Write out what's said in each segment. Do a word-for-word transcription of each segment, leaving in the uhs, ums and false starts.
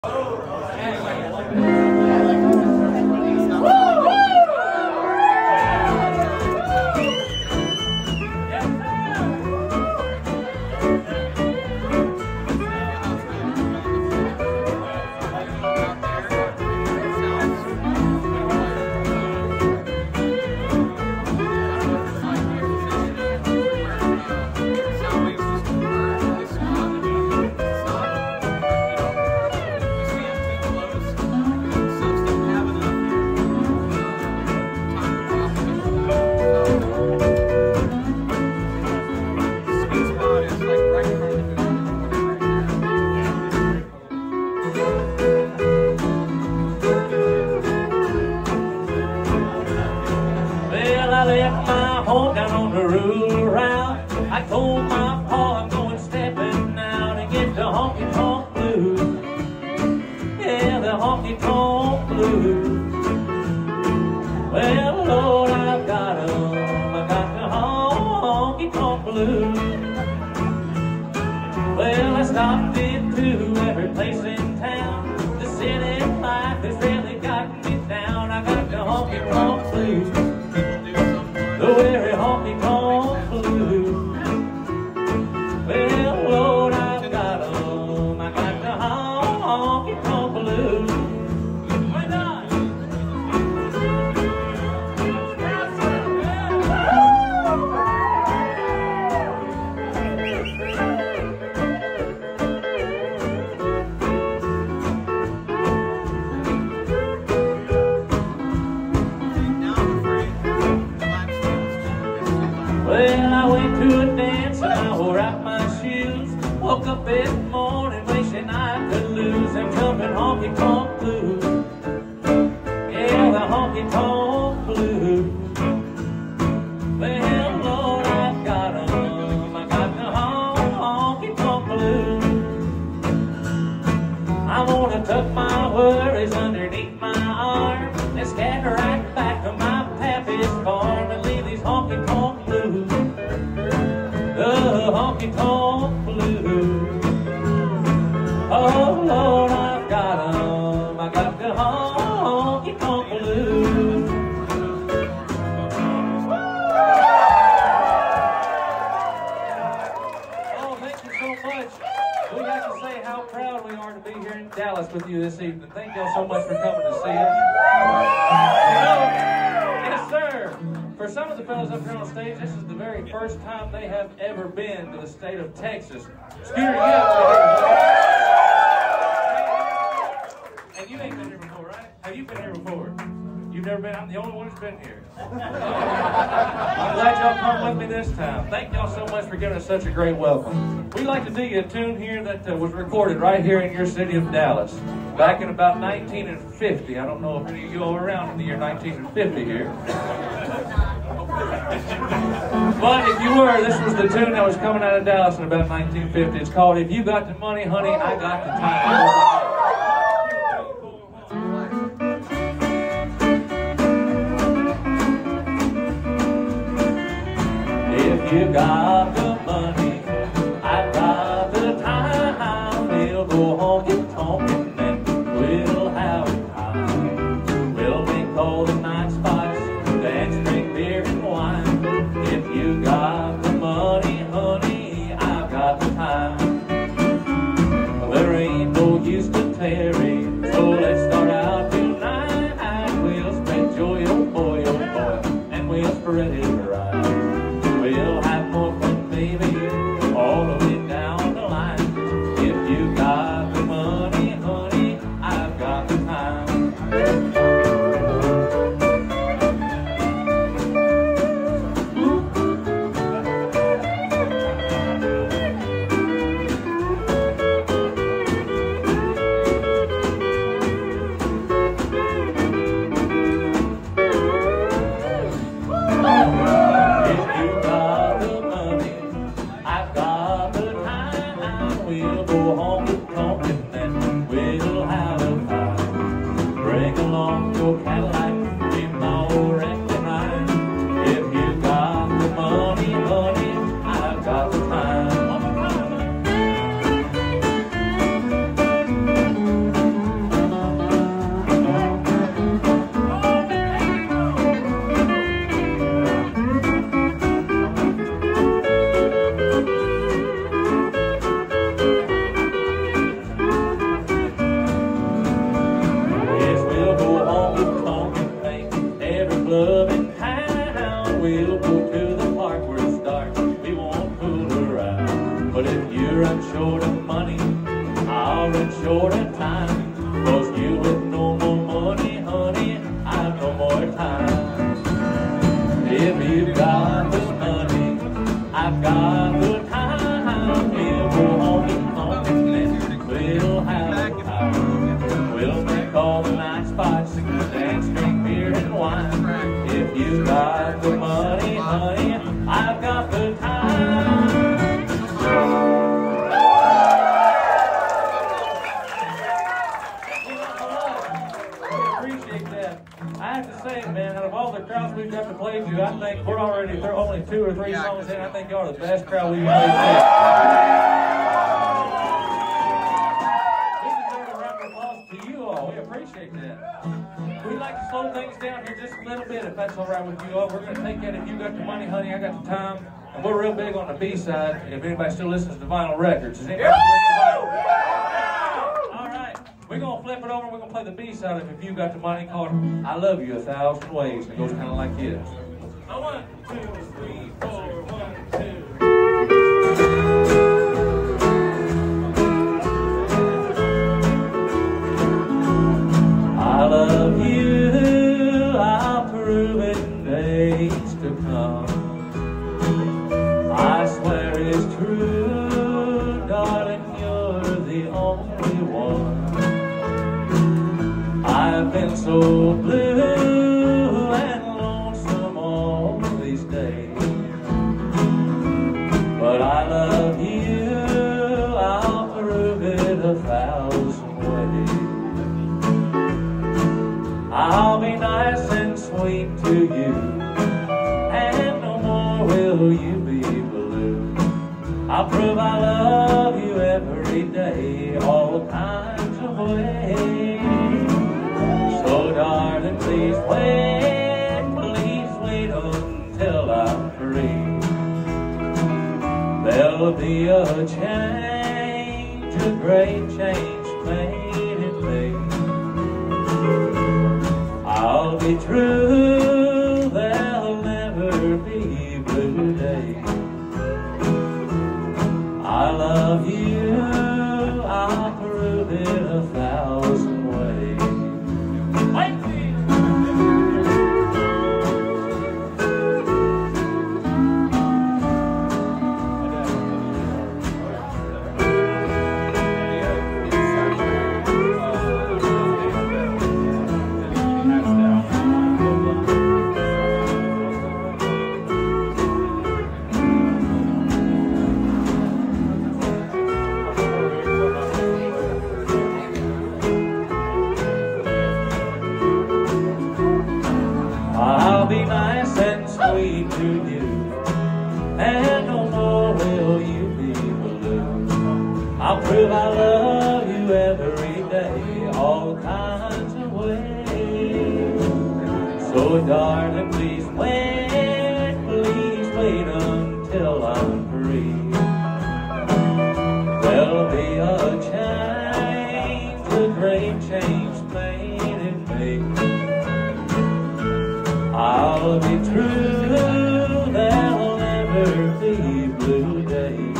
I left my home down on the rural route. I told my pa I'm going stepping out and get the honky-tonk blues. Yeah, the honky-tonk blues. Well, Lord, I've got 'em. I got the honky-tonk blues. Well, I stopped into every place in town. The city life has really gotten me down. I got the honky-tonk blues. The very honky-tonk blues. Well, Lord, I've got 'em. I got the honky-tonk blues. Why not? Well, I went to a dance and I wore out my shoes. Woke up this morning wishing I could lose them jumping honky-tonk blues. Yeah, the honky-tonk blues. Well, Lord, I've got 'em. I got the honky-tonk blues. I wanna tuck my worries underneath my arm and scatter right back to my pappy's farm and leave these honky-tonk blues. The honky-tonk blues. Oh, Lord, I've got 'em. I got the honky-tonk blues. Oh, thank you so much. We got to say how proud we are to be here in Dallas with you this evening. Thank y'all so much for coming to see us. You know, yes, sir. For some of the fellows up here on stage, this is the very first time they have ever been to the state of Texas. Scooter, you up here. And you ain't been here before, right? Have you been here before? You've never been? I'm the only one who's been here. I'm glad y'all come with me this time. Thank y'all so much for giving us such a great welcome. We'd like to do you a tune here that uh, was recorded right here in your city of Dallas back in about nineteen fifty. I don't know if any of you are around in the year nineteen fifty here. But if you were, this was the tune that was coming out of Dallas in about nineteen fifty. It's called If You Got the Money, Honey, I Got the Time. If you got the money, I got the time. We'll go honky-tonkin' and we'll have a time. We'll make all the night spots, dance, drink beer and wine. If you got the money, honey, I've got the time. There ain't no use to tarry, so let's start out tonight. We'll spread joy, oh boy, oh boy, and we'll spread it right. We'll have more fun, baby, all the way down the line. If you got the money, honey, I've got the time. time. Cause you with no more money, honey, I've no more time. If you've got the money, I've got the time. We'll go home and home and we'll have a time. We'll make all the night spots, dance, drink beer and wine. If you've got the money, honey, I've got the time. I have to say, man, out of all the crowds we've got to play to, I think we're already there, only two or three songs in. I think y'all are the best crowd we've played to. We deserve a round of applause to you all. We appreciate that. We'd like to slow things down here just a little bit, if that's all right with you all. We're going to take that. If you got the money, honey, I got the time. And we're real big on the B-side. If anybody still listens to vinyl records, is anybody listen to vinyl? All right. We're going to flip it over and we're going to play the B-side of If You Got the Money, called I Love You a Thousand Ways. And it goes kind of like this. One, two, three, four, one, two. I love you, I'll prove it in days to come. I swear it's true, darling, you're the only one. I've been so blue and lonesome all these days, but I love you, I'll prove it a thousand ways. I'll be nice and sweet to you, and no more will you be blue. I'll prove I love you every day, all kinds of ways. So darling, please wait, please wait until I'm free. There'll be a change, a great change made in me. I'll be true, there'll never be blue days. I love you, I'll prove it a thousand ways. I'll be nice and sweet to you, and no more will you be blue. I'll prove I love you every day, all kinds of ways. So darling, please wait, please wait until I'm free. There'll be a change, a great change made in me. I'll be true, there'll never be blue days.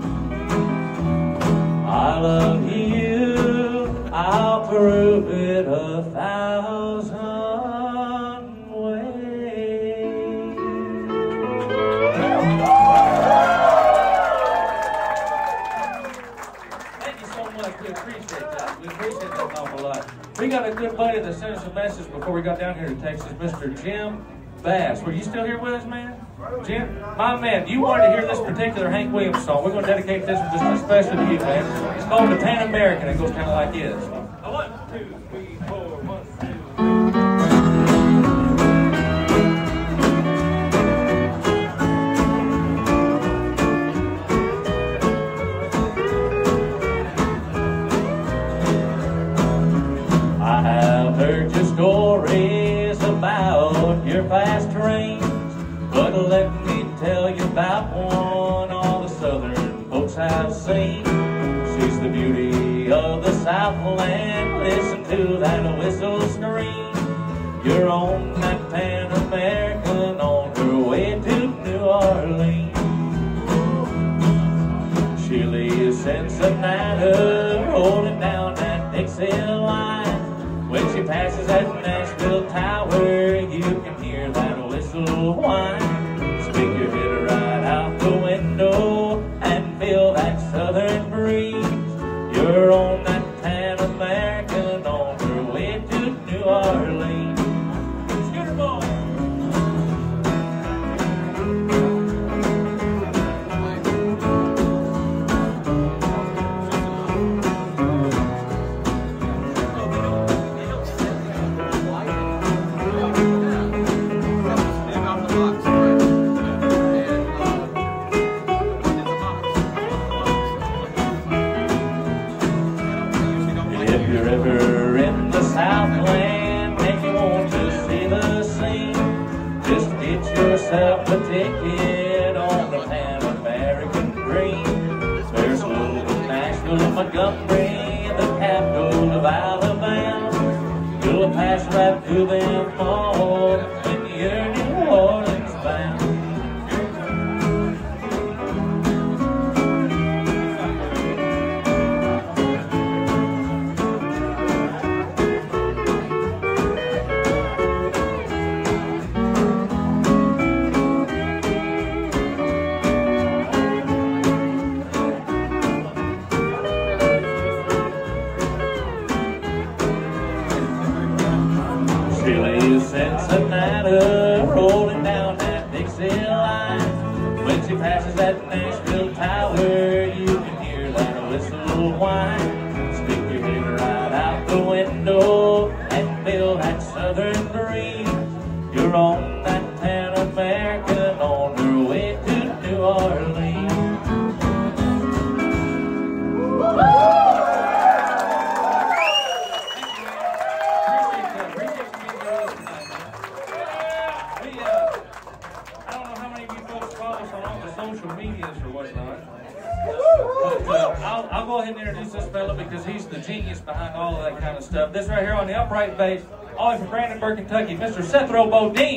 I love you, I'll prove it a thousand ways. Thank you so much, we appreciate that. We appreciate that an awful lot. We got a good buddy that sent us a message before we got down here to Texas, Mister Jim Bass. Were you still here with us, man? Jim, my man, you wanted to hear this particular Hank Williams song. We're going to dedicate this one just especially to you, man. It's called The Pan American. It goes kind of like this. One, two, three, four, one, two. I have heard your stories about your fast trains, but let me tell you about one all the southern folks have seen. She's the beauty of the Southland. Listen to that whistle scream. You're on that Pan American on her way to New Orleans. She leaves Cincinnati, rolling down that Dixie passes that Nashville Tower, you can hear that whistle whine. Stick your head right out the window and feel that southern breeze. You're on that Pan American on your way to New Orleans. Scooter boy! If you're ever in the Southland and you want to see the scene, just get yourself a ticket on the Pan American Green. There's little Nashville and Montgomery, the capital of Alabama. You'll pass right through them all when you're New Orleans bound. She leaves Cincinnati, rolling down that Dixie line. When she passes that Nashville Tower, you can hear that whistle whine. Stick your head right out the window and feel that southern breeze. You're on that Pan American on her way to New Orleans. Social medias or whatnot. But uh, I'll, I'll go ahead and introduce this fella because he's the genius behind all of that kind of stuff. This right here on the upright bass, all the way from Brandenburg, Kentucky, Mister Sethro Bodine.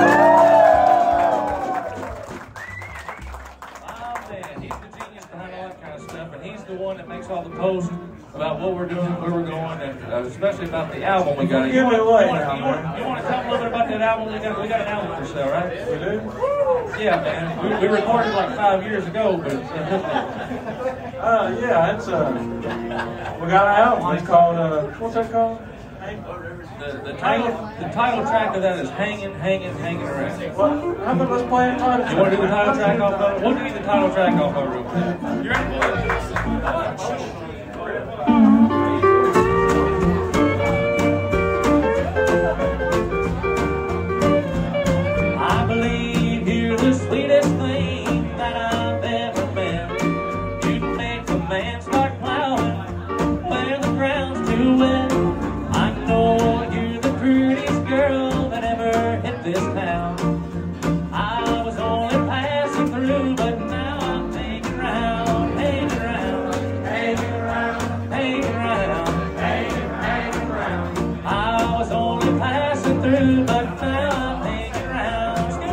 Oh man, he's the genius behind all that kind of stuff, and he's the one that makes all the posts about what we're doing, where we're going, and uh, especially about the album we got. Give it away you want, now, you, want, you want to tell a little bit about that album? We got, we got an album for sale, right? We do? Yeah, man. We, we recorded like five years ago, but uh, yeah, it's uh, we got an album. It's called uh, what's that called? the, the title the title track of that is Hanging, Hanging, Hanging Around. What? How about let's play a title track? You want to do the title track off of it? We'll do the title track off of it real quick. You ready? I believe you're the sweetest thing that I've ever met. You'd make a man start plowing where the ground's too wet. I know you're the prettiest girl that ever hit this town. I was only passing through, but now I'm hanging around, hanging around, hanging around, hanging around, hanging, hanging around. I was only passing through, but now I'm hanging around.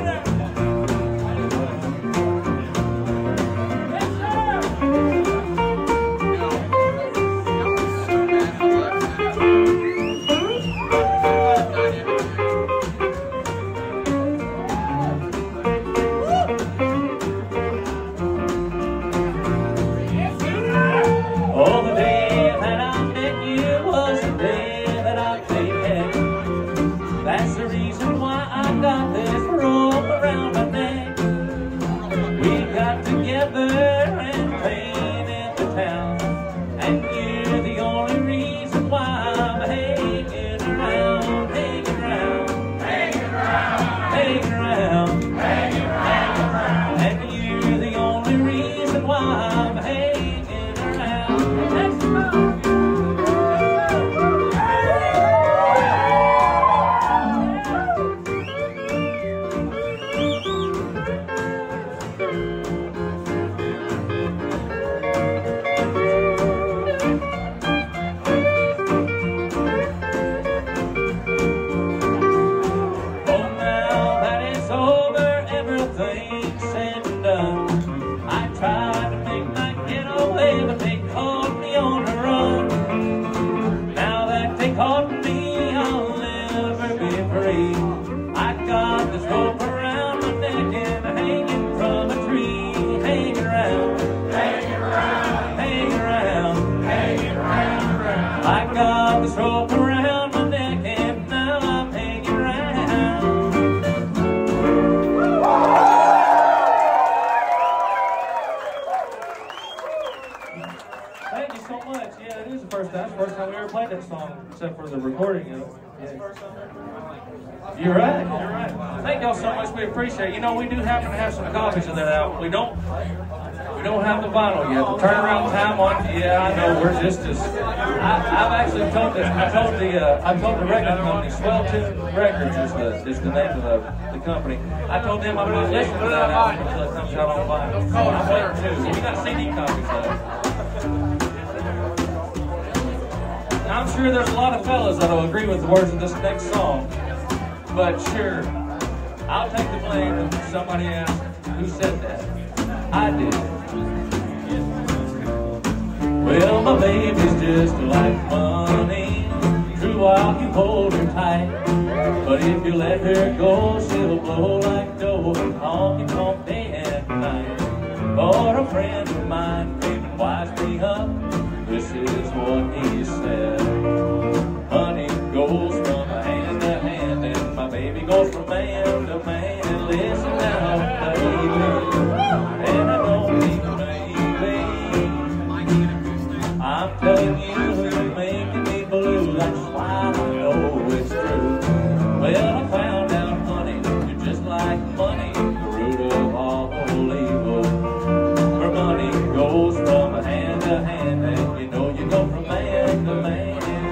Oh, the day that I met you was the day that I played head. That's the reason why I got this rope around my neck. We got together and painted the town, and you're the only reason why I'm hanging around, hanging around, hanging around, hanging around, hanging around, and you're the only reason why I'm hanging around. Let's go. Oh, now that it's over, everything's said and done. I tried to make my getaway, but they caught me on the run. Now that they caught me, I'll rope around my neck and now I'm hanging around. Thank you so much. Yeah, it is the first time. First time we ever played that song, except for the recording of it. Yeah. You're right. You're right. Thank y'all so much. We appreciate it. You know, we do happen to have some copies of that album. We don't. We don't have the vinyl yet. The turnaround time on. Yeah, I know. We're just as. I, I've actually told this. I told the. Uh, I told the record company. Swell Tune Records is the is the name of the, the company. I told them I'm not listening to that album until it comes out on vinyl. I'm waiting too. We got C D copies of it. I'm sure there's a lot of fellas that'll agree with the words of this next song, but sure, I'll take the blame if somebody asks who said that. I did. Well, my baby's just like money, true while you hold her tight, but if you let her go, she'll blow like dough and honky tonk day and night. Or a friend of mine came and wised me up. This is what he said. Money goes from hand to hand, and my baby goes from man to man. Listen now, baby, and I don't mean baby. I'm telling you, you're making me blue. That's why I know it's true. Well, I found out, honey, you're just like money, the root of all evil. Where money goes from hand to hand, and you know you go from man to man.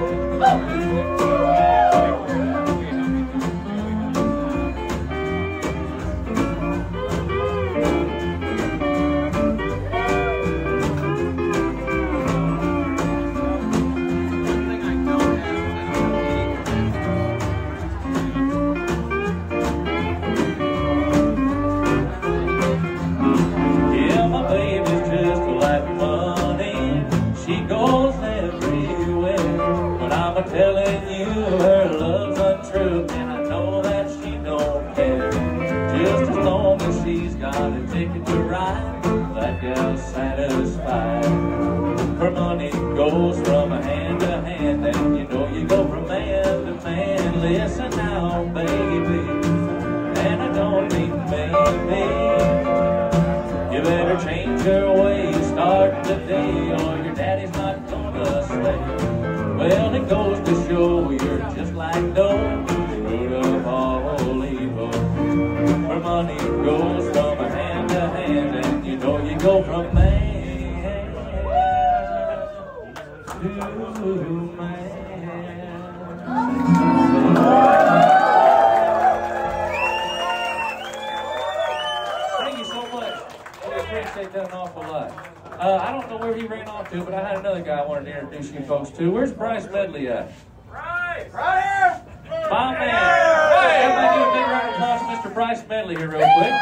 Yeah, my baby's just like money. She goes everywhere, but I'm a-telling you her love's untrue, and I know that she don't care. Just as long as she's got a ticket to ride, that girl's satisfied. Her money goes from hand to hand, and you know you go from man to man. Listen now, baby, and I don't mean maybe. You better change your ways, start today, or your daddy's not gonna stay. Well, it goes to show you're just like dough, the root of all evil. Where money goes from hand to hand, and you know you go from man to man. Thank you so much. We appreciate that an awful lot. Uh, I don't know where he ran off to, but I had another guy I wanted to introduce you folks to. Where's Bryce Medley at? Right, right here. My man. Everybody do a big round of applause for Mister Bryce Medley here real quick.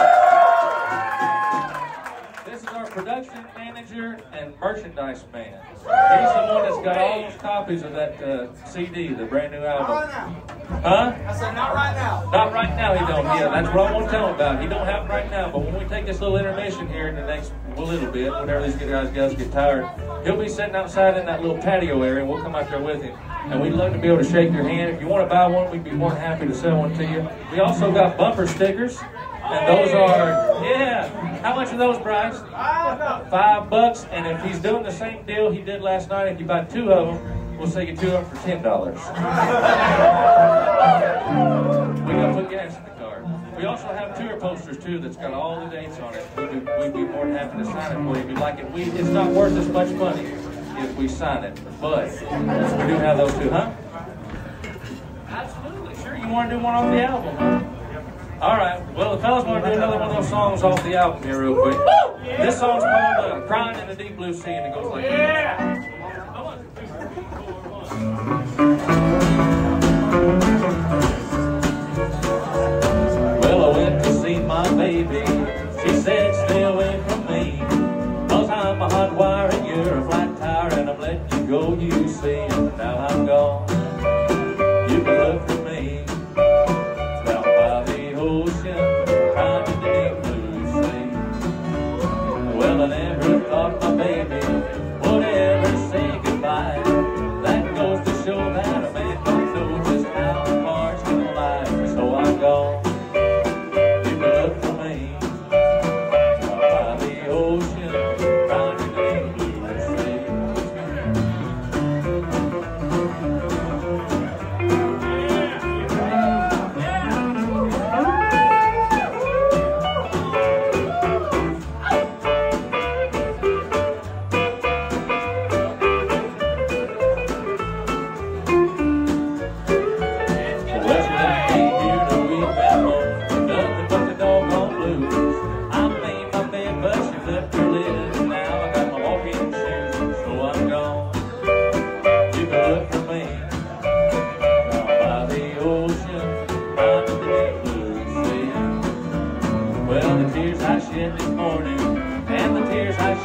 This is our production manager and merchandise man. He's the one that's got all those copies of that uh, C D, the brand new album. Not right now. Huh? I said not right now. Not right now, he don't. Yeah, that's what I want to tell him about. He don't have it right now, but when we take this little intermission here in the next little bit, whenever these guys, guys get tired, he'll be sitting outside in that little patio area, and we'll come out there with him. And we'd love to be able to shake your hand. If you want to buy one, we'd be more than happy to sell one to you. We also got bumper stickers, and those are, yeah. How much are those, Bryce? Five bucks. And if he's doing the same deal he did last night, if you buy two of them, we'll sell you two of them for ten dollars. We got to put gas in the car. We also have tour posters too that's got all the dates on it. We'd be, we'd be more than happy to sign it for you if you'd like it. We, it's not worth as much money if we sign it, but we do have those too, huh? Absolutely. Sure, you want to do one off the album, huh? All right. Well, the fellas want to do another one of those songs off the album here real quick. This song's called uh, Crying in the Deep Blue Sea, and it goes like this. Yeah. Well, I went to see my baby. She said, stay away from me, 'cause I'm a hot wire and you're a flat tire, and I'm letting you go, you see. And now I'm gone. You can look for me down by the ocean, crying in the deep blue sea. Well, I never thought my baby would ever say goodbye. That goes to show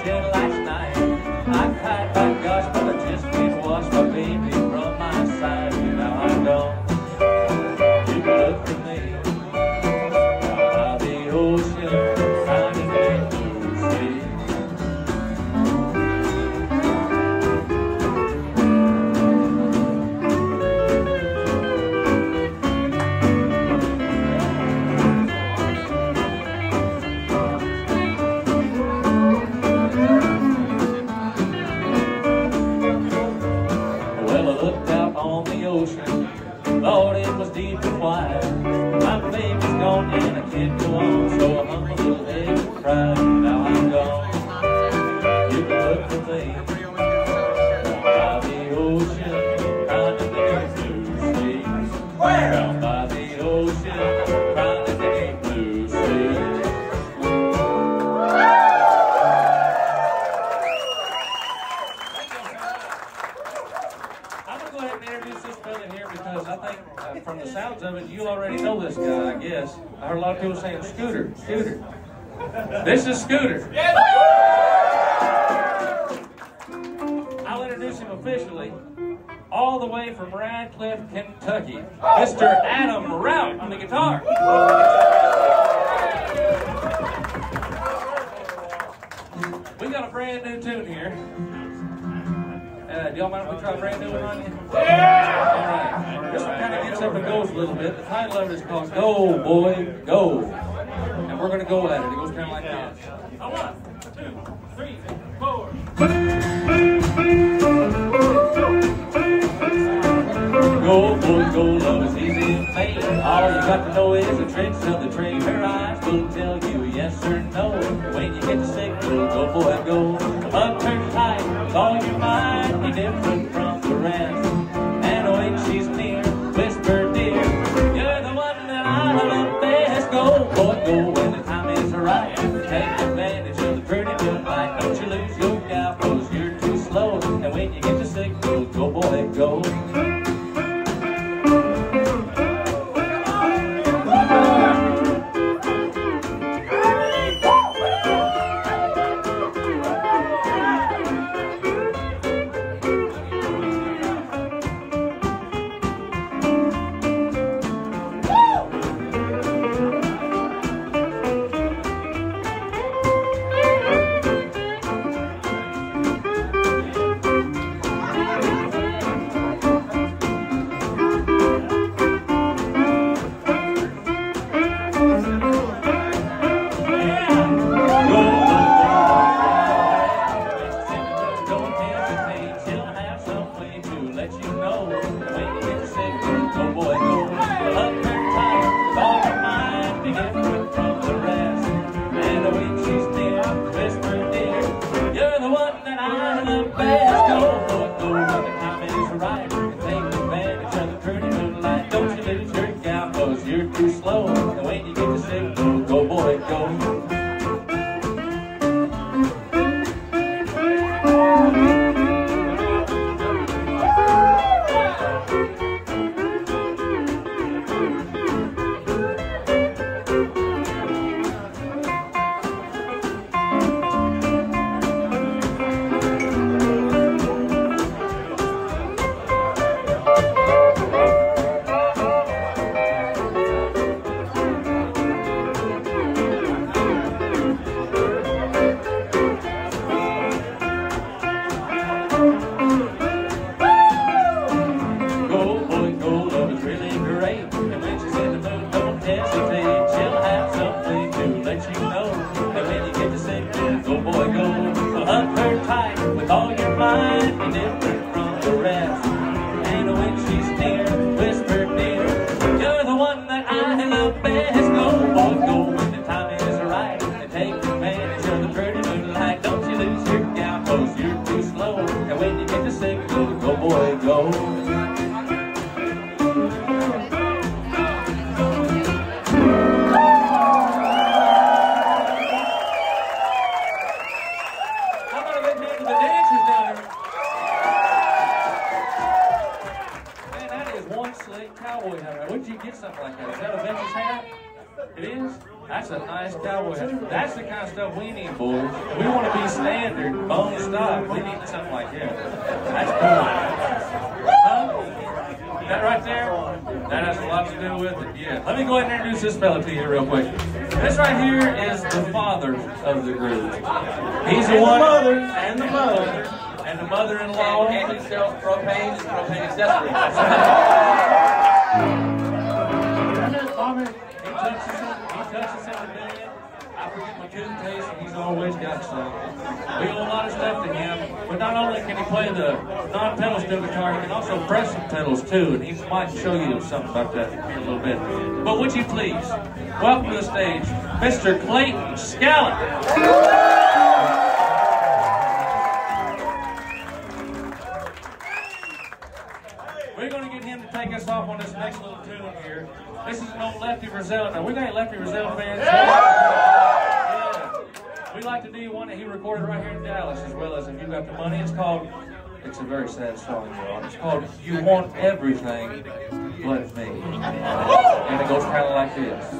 ocean last night. I cried, my gosh, but I just can't wash my baby from my side. Now I'm gone. You can look for me down by the ocean, finding a blue sea. Well, I looked out on the ocean, thought it was deep and wide. My baby's gone and I can't go on, so I hung a little head and cried. Now I'm gone. You can look for me down by the ocean, crying in the blue sea. Down by the ocean, crying in the blue sea. I'm going to go ahead and introduce this brother here because I think uh, from the sounds of it, you already know this guy, I guess. I heard a lot of people saying Scooter, Scooter. This is Scooter. I'll introduce him officially. All the way from Radcliffe, Kentucky, Mister Adam Rout on the guitar. We got a brand new tune here. Uh, do y'all mind if we try a brand new one on you? Yeah! All right. This one kind of gets up and goes a little bit. The title of it is called Go, Boy, Go. And we're going to go at it. It goes kind of like this. A one, two, three, four. Go, boy, go, love is easy to make. All you got to know is the tricks of the trade. Her eyes will tell you yes or no. When you get the signal, go, boy, go. Hug her tight with all your might. Be different from the rest. And when she's near, whisper, dear, you're the one that I love best. Go, boy, go when the time is right. Take advantage of the pretty moonlight. Don't you lose your gal, cause you're too slow. And when you get the signal, go, boy, go. Where'd you get something like that? Is that a Ventus hat? It is? That's a nice cowboy hat. That's the kind of stuff we need, boys. We want to be standard, bone stock. We need something like that. That's cool. Huh? That right there? That has a lot to do with it, yeah. Let me go ahead and introduce this fella to you real quick. This right here is the father of the group. He's the one. Mother and the mother. And the mother-in-law. And, and he sells propane and propane accessories. He touches it, he touches it a million. I forget my toothpaste, and he's always got some. We owe a lot of stuff to him, but not only can he play the non-pedal steel guitar, he can also press some pedals too, and he might show you something about that here in a little bit. But would you please welcome to the stage Mister Clayton Scallon. We're going to get him to take us off on this next little tune here. This is an old Lefty Frizzell. Now, we got Lefty Frizzell fans. Yeah. We like to do one that he recorded right here in Dallas, as well as If You Got the Money. It's called, it's a very sad song, y'all. It's called You Want Everything But Me. And it goes kind of like this.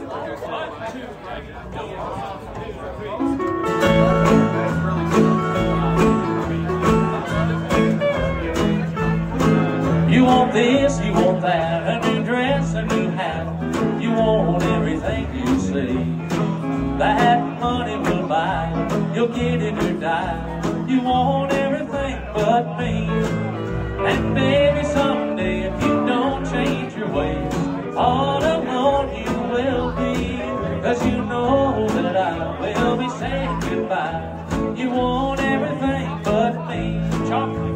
You want this, you want that, a new dress, a new hat. You want everything you see. That money will buy, you'll get it or die. You want everything but me. And baby, someday if you don't change your ways, all alone you will be. Cause you know that I will be saying goodbye. You want everything but me. Chocolate.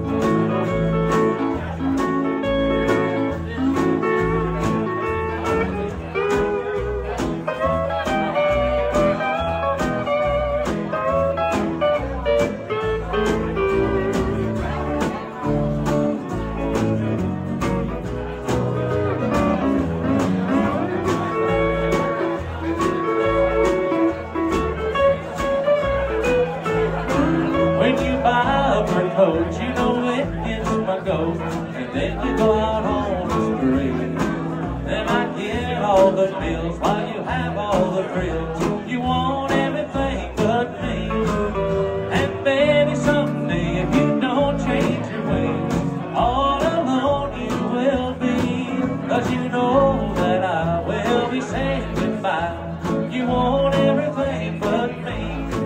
You know it gets my goat, and then you go out on the street. Then I get all the bills while you have all the thrills. You want everything but me. And baby, someday if you don't change your ways, all alone you will be. Cause you know that I will be saying goodbye. You want everything but me.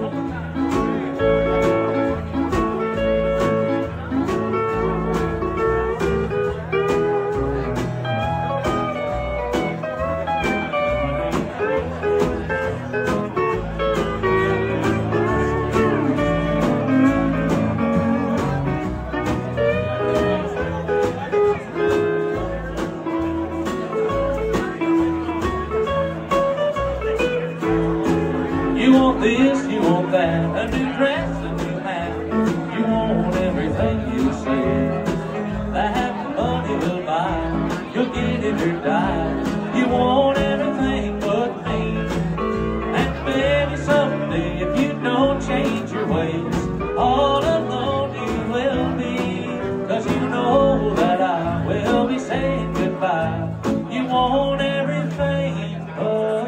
You want this, you want that, a new dress, a new hat. You want everything you say. That money will buy, you'll get it or die. You want everything but me. And baby, someday if you don't change your ways, all alone you will be. Cause you know that I will be saying goodbye. You want everything but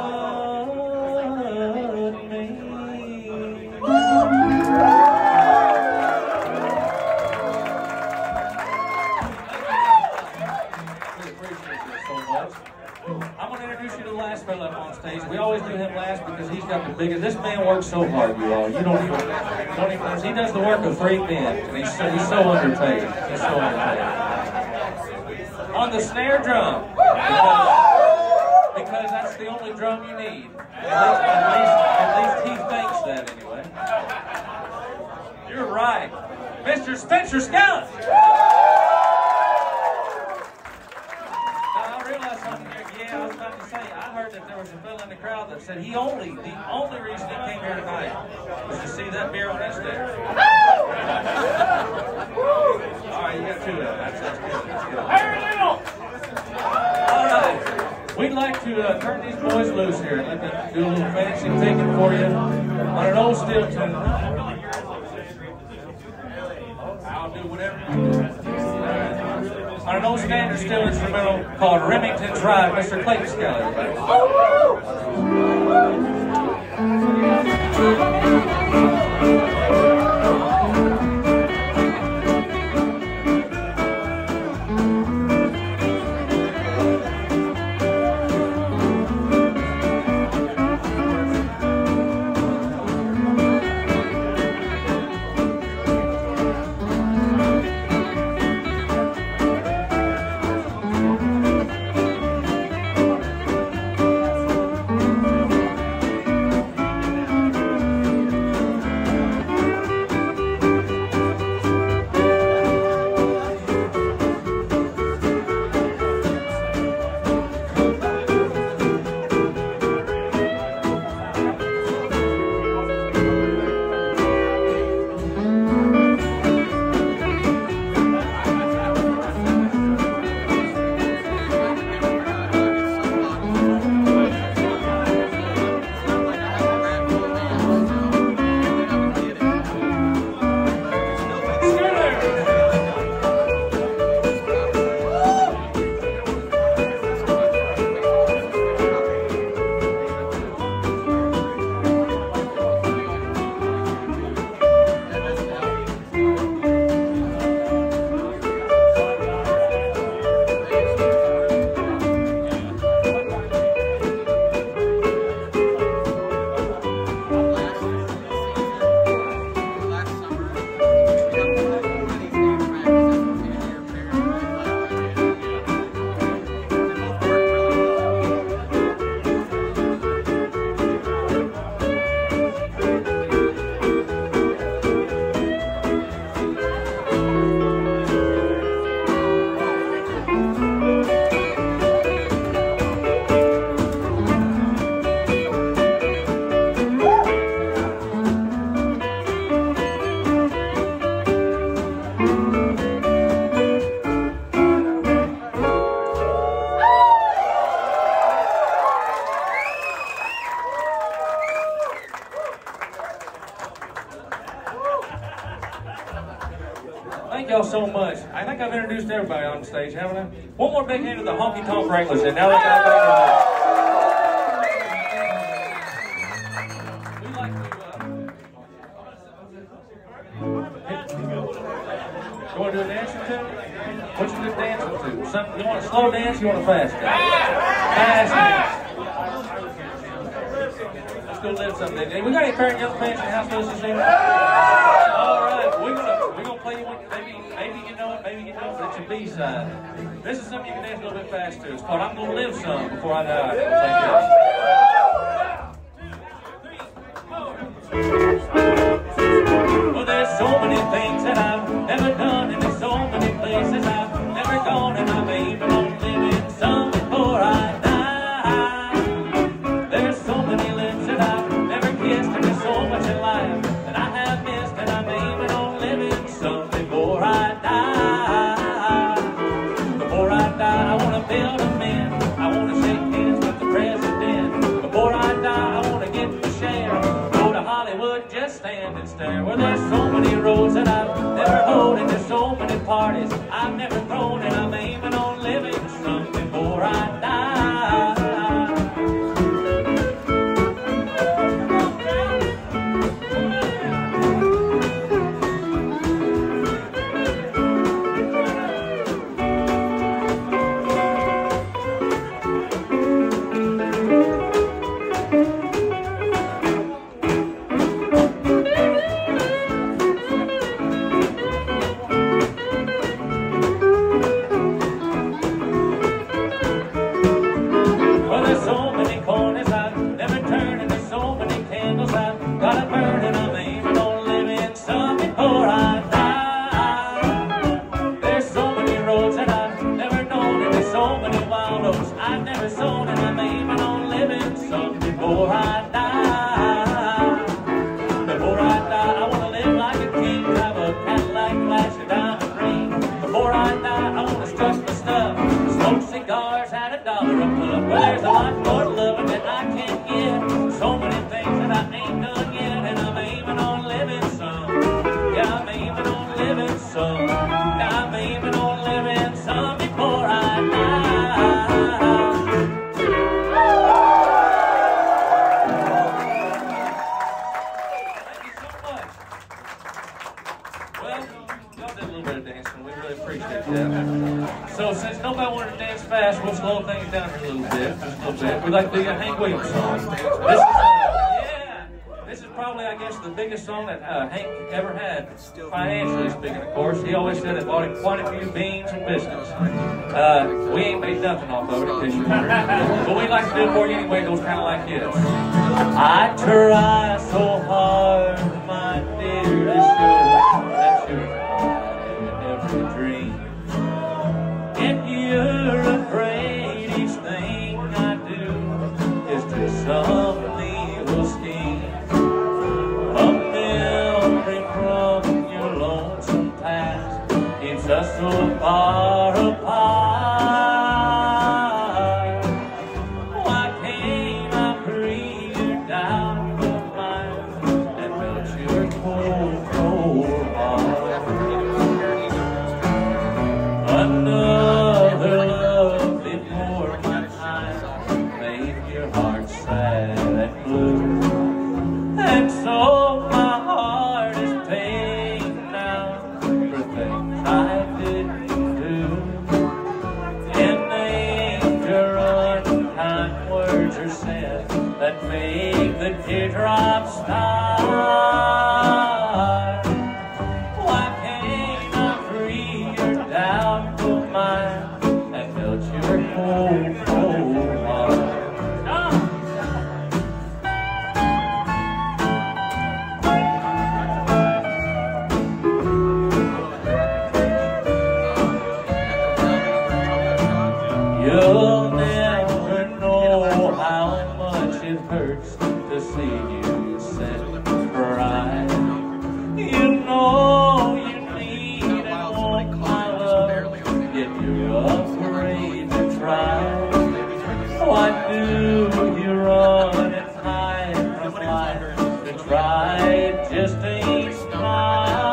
I'm going to introduce you to the last fella up on stage. We always do him last because he's got the biggest. This man works so hard, you all. You don't even, don't even know. He does the work of three men, and he's so, he's so underpaid. He's so underpaid. On the snare drum, because, because that's the only drum you need. At least, at least, at least he thinks that anyway. You're right. Mister Spencer Scallon. Yeah, I was about to say, I heard that there was a fellow in the crowd that said he only, the only reason he came here tonight was to see that beer on that stage. All right, you got two of them. That's, that's good. That's good. All right. We'd like to uh, turn these boys loose here and let them do a little fancy taking for you on an old steel tune. I'll do whatever you do. On an old standard steel instrumental called Remington's Ride, Mister Clayton Scallon. Thank y'all so much. I think I've introduced everybody on stage, haven't I? One more big hand to the Honky Tonk Wranglers, and now they got a big hand. You want to do a dance or two? What you just dancing to? Something, you want a slow dance? You want a fast dance? Fast dance. Let's go live something. We got any parent young fans in the house listening to this? All right, we're gonna we're gonna play you one. Maybe maybe you know it. Maybe you don't. It's your B side. This is something you can dance a little bit fast to. It's called "I'm Gonna Live Some Before I Die." Well, there's so many things that I've never done, and there's so many places I've never gone, and I'm aiming on living some before I die. There's so many lips that I've never kissed, and there's so much in life that I have missed, and I'm aiming on living some before I die. Before I die, I want to build a man. I want to shake hands with the president. Before I die, I want to get the share. Go to Hollywood, just stand and stare. Well, there's so many roads that I've never hoed, and there's so many parties I've never thrown, and I'm aiming on living some before I die. wanted to dance fast, we'll slow things down here a little bit, just a little bit. We like the uh, Hank Williams song. This is, uh, yeah, this is probably, I guess, the biggest song that uh, Hank ever had, financially speaking, of course. He always said it bought him quite a few beans and biscuits. Uh, we ain't made nothing off of it, in case you wonder. But we like to do it for you anyway. It goes kind of like this. I try so hard, my dear, to show that you're mine in every dream. And you're afraid each thing I do is just some evil scheme. A memory from your lonesome past keeps us so far apart. Why can't I breathe you down the line and melt your cold, cold heart? Another love before my time made your heart sad and blue. And so my heart is paying now for things I didn't do. In anger, unkind words are said that make the teardrops start. Why can't I free your doubtful mind and melt your cold, cold heart? You'll never know how much it hurts to see you set right. You know you need and want my love, yet you're afraid to try. Why do you run and hide from life to try it just ain't smart?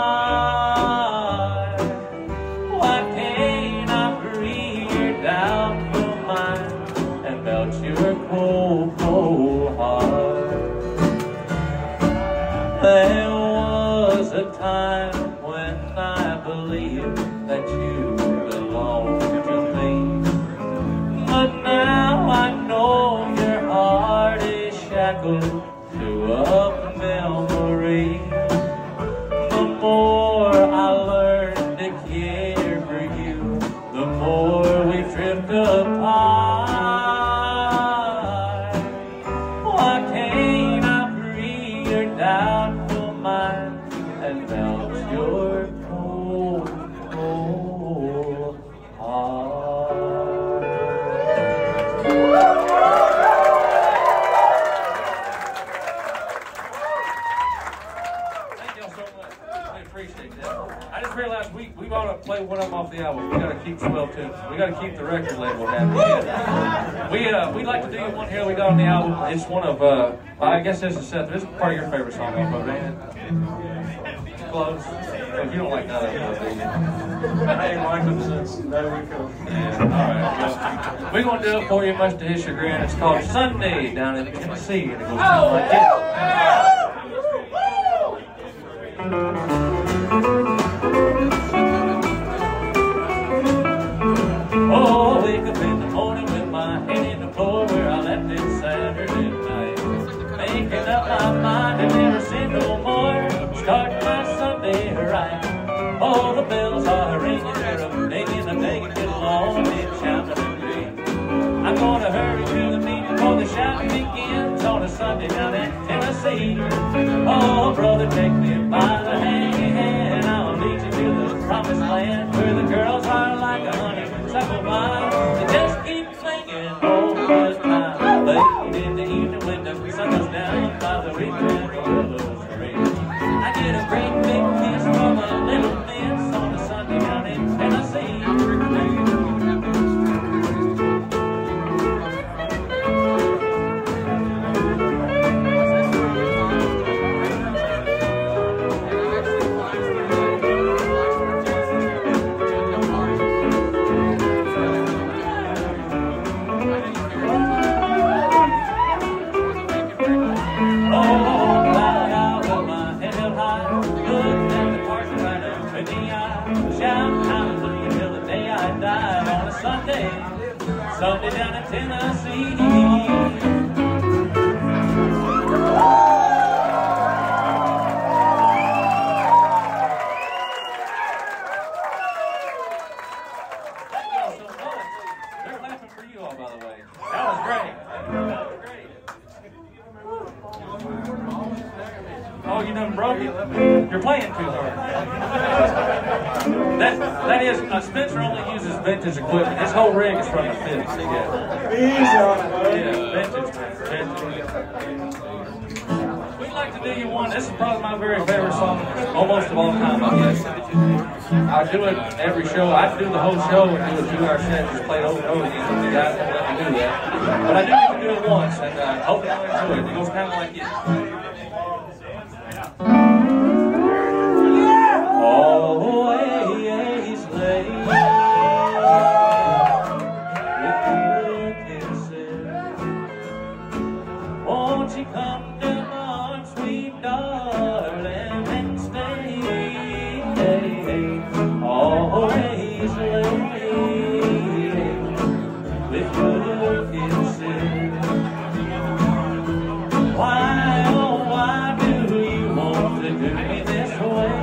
Why can't I breathe your doubtful mind and melt your cold, cold heart? There was a time when I believed that you belonged to me, but now I know your heart is shackled to a memory. The more I learn to care for you, the more we drift apart. Why can't I free your doubtful mind and melt your cold, cold heart? Thank y'all so much. We appreciate that. I just realized we, we ought to play one of them off the album. We got to keep twelve tunes. We got to keep the record label happy. Yeah. We uh we like to do one here we got on the album. It's one of uh I guess this is Seth. This is part of your favorite song off of it, ain't it? Close. If you don't like none of it, do you? I ain't liked them since the day we come. Yeah, all right. Well, we're gonna do it for you, much to his chagrin. It's called Sunday down in Tennessee, and it goes something like this. Oh, wake up in the morning with my head in the floor where I left it Saturday night. Making up my mind to never sin no more. Start my Sunday right. All the bells are ringing, they're a dinging, a dinging, get along and shouting at me. I'm gonna hurry to the meeting before the shouting begins on a Sunday down in Tennessee. Oh, brother, take me by the hand, I'll lead you to the promised land where the girls are like a honeysuckle vine. They just keep singing all the time. Late in the evening when the sun goes down by the river and the willows ring, I get a great big kiss from a little miss on a Sunday down in Tennessee. Someday down in Tennessee. They're clapping for you all, by the way. That was great. That was great. Oh, you done broke it? You're playing too hard. That, that is, uh, Spencer only uses vintage equipment. His whole rig is from the fifties. Yeah, yeah, vintage, vintage. We'd like to do you one. This is probably my very favorite song, almost of all time, I guess. I do it every show. I do the whole show and do a two-hour set, just play it over and over again. The guys won't let me do that. But I do get to do it once, and uh, hopefully you'll enjoy it. It goes kind of like this. Always late with good kisses. Won't you come to my sweet darling and stay? Always late with good kisses. Why, oh why do you want to do me this way?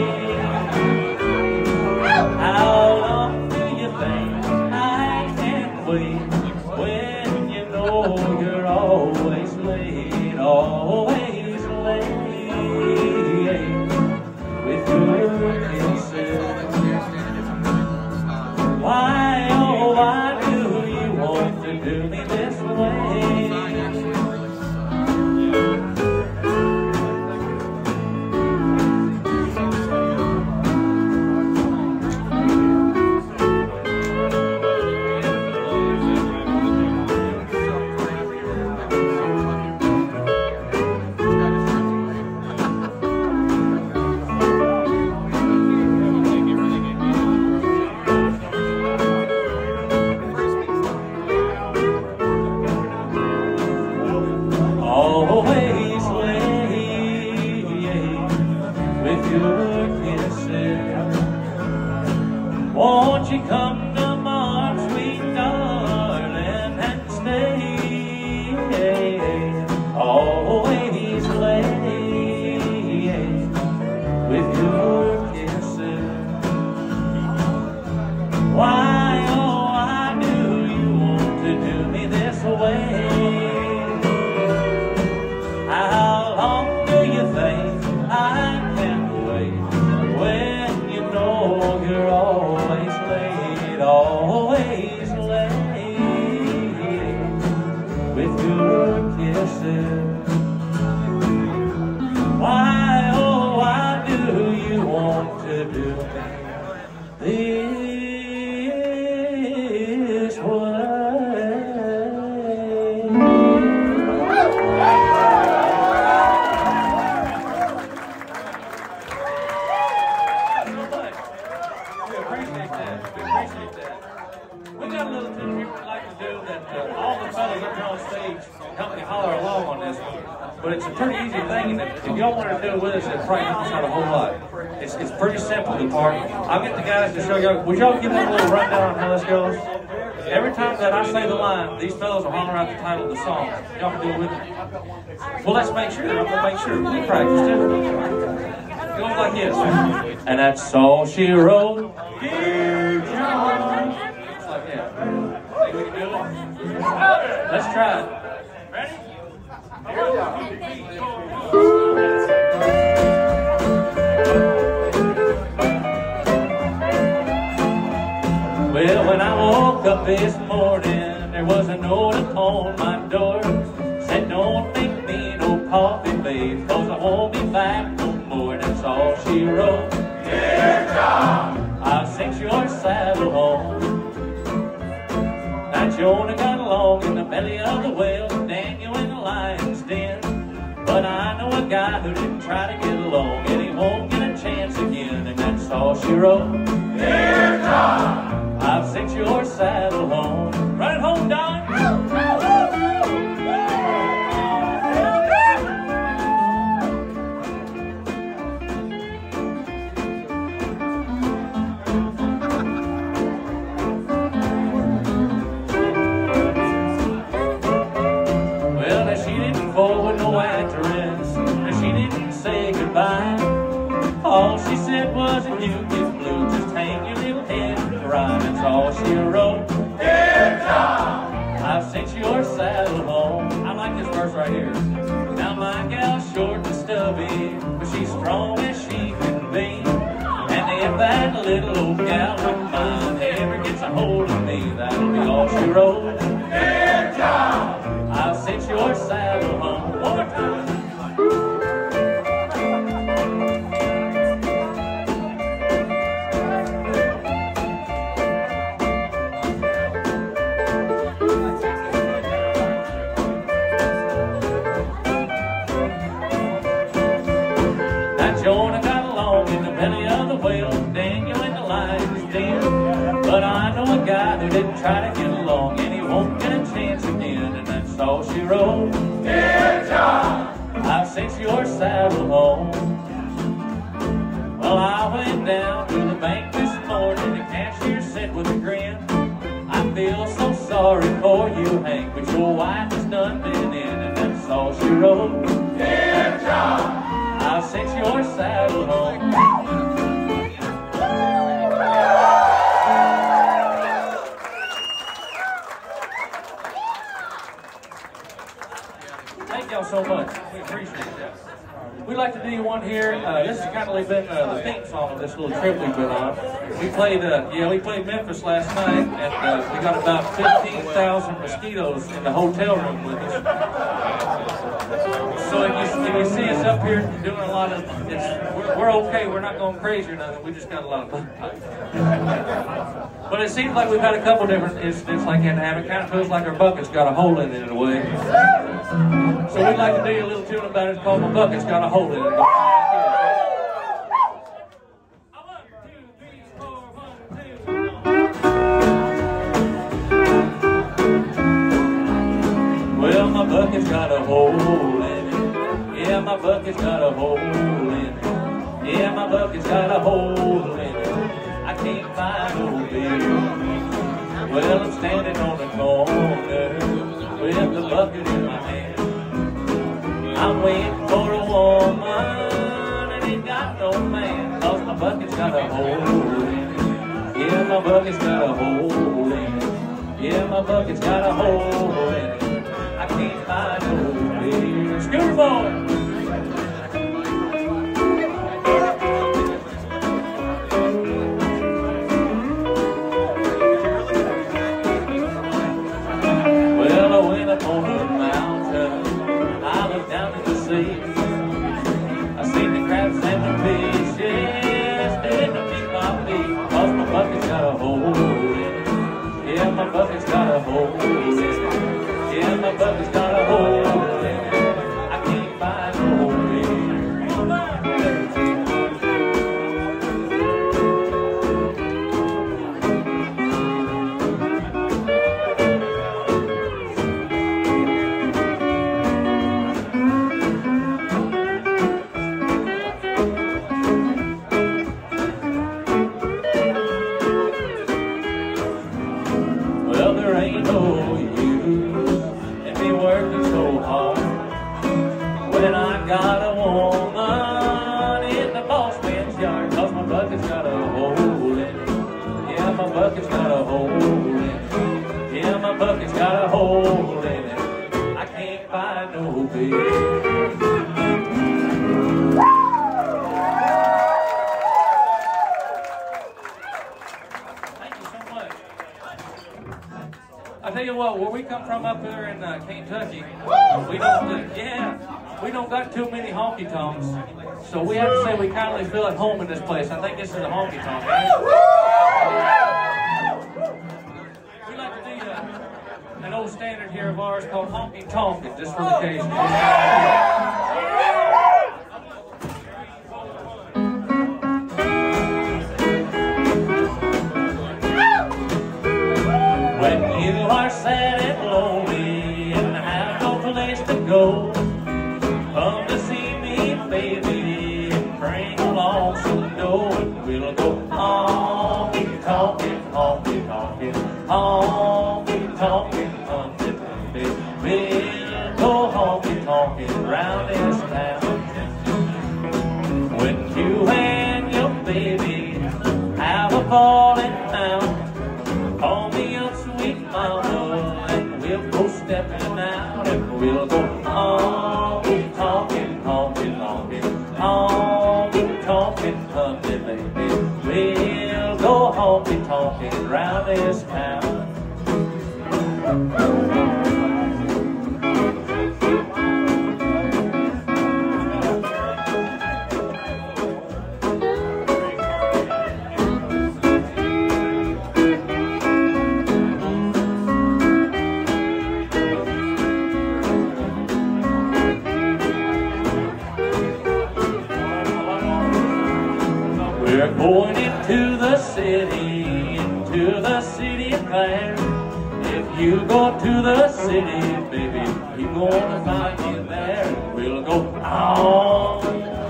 How long do you think I can wait when you know you're always late, always late with your kisses? Why, oh why do you want to do me this way? Always late with your kisses. Won't you come to my sweet darling and stay? Always late with your kisses. Why, oh why do you want to do me this way? How long do you think I can wait when you know you're always late, always late with your kisses? Why, oh why do you want to do this way? We got a little tune here we'd like to do that uh, all the fellas up here on stage help me holler along on this one. But it's a pretty easy thing, and if, if y'all want to do it with us, it'll probably help us out a whole lot. It's, it's pretty simple, the part. I'll get the guys to show y'all. Would y'all give them a little rundown on how this goes? Every time that I say the line, these fellas will holler out the title of the song. Y'all can do it with me. Well, let's make sure. I'm going to make sure. We practiced it. It goes like this. And that's all she wrote. Dear John. It's like that. Think we can do it? Let's try it. Ready? Well, when I woke up this morning, there was a note upon my door. Said, don't make me no coffee, babe, cause I won't be back no more. That's all she wrote. Dear John, I sent your saddle home. Now Jonah got along in the belly of the whale, Daniel in the lion's den. But I know a guy who didn't try to get along, and he won't get a chance again. And that's all she wrote. Dear John, I've sent your saddle home. Run it home, Don. you get blue, just hang your little head and cry. That's all she wrote. Dear John, I've sent your saddle home. I like this verse right here. Now my gal's short and stubby, but she's strong as she can be. And if that little old gal of mine ever gets a hold of me, that'll be all she wrote. Dear John, I've sent your saddle home. One more time. Jonah got along in the belly of the whale, Daniel in the lion's den. But I know a guy who didn't try to get along, and he won't get a chance again, and that's all she wrote. Dear John, I've sent your saddle home. Well, I went down to the bank this morning, the cashier said with a grin, I feel so sorry for you, Hank, but your wife has done been in, and that's all she wrote. Dear John, I've sent your saddle home. Thank y'all so much. We appreciate that. We'd like to do you one here. Uh, this has kind of been uh, the theme song of this little trip we've been on. We played, uh, yeah, we played Memphis last night, and uh, we got about fifteen thousand mosquitoes in the hotel room with us. So if you, if you see us up here doing a lot of, it's, we're, we're okay, we're not going crazy or nothing, we just got a lot of fun. But it seems like we've had a couple different incidents like that happen. It kind of feels like our bucket's got a hole in it in a way. So we'd like to do you a little tune about it. It's called My Bucket's Got a Hole in It. Well, my bucket's got a hole in it. Yeah, my bucket's got a hole in it. Yeah, my bucket's got a hole in it. I can't find no beer. Well, I'm standing on the corner with the bucket in my hand. I'm waiting for a woman and ain't got no man, 'cause my bucket's got a hole in it. Yeah, my bucket's got a hole in it. Yeah, my bucket's got a hole in it. I can't find no beer. Scooter boy! Well, I went up on the mountain, I looked down at the sea. I seen the crabs and the fishes beneath my feet, 'cause my bucket's got a hole in it. Yeah, my bucket's got a hole in it. Yeah, my bucket's got a hole in it. I can't find no beer. Well, there ain't no use in me working so hard when I got a woman in the boss man's yard, 'cause my bucket's got a hole in it. Yeah, my bucket's got a hole in it. Yeah, my bucket's got a hole in it. I can't find no beer. I tell you what, where we come from up there in uh, Kentucky, we don't, uh, yeah, we don't got too many honky tonks, so we have to say we kind of feel at home in this place. I think this is a honky tonk, right? We like to do uh, an old standard here of ours called honky tonk, just for the occasion. When you are sad and lonely and have no place to go, come to see me, baby, and bring along some dough, and we'll go honky tonkin', honky tonkin', honky tonkin', honky tonkin'. We'll go honky tonkin' round this town. When you and your baby stepping out, and we'll go honky tonkin', honky tonkin', honky tonkin', honky baby. We'll go honky tonkin' round this town. We're going into the city, into the city of Clare. If you go to the city, baby, you're gonna find me there. We'll go on.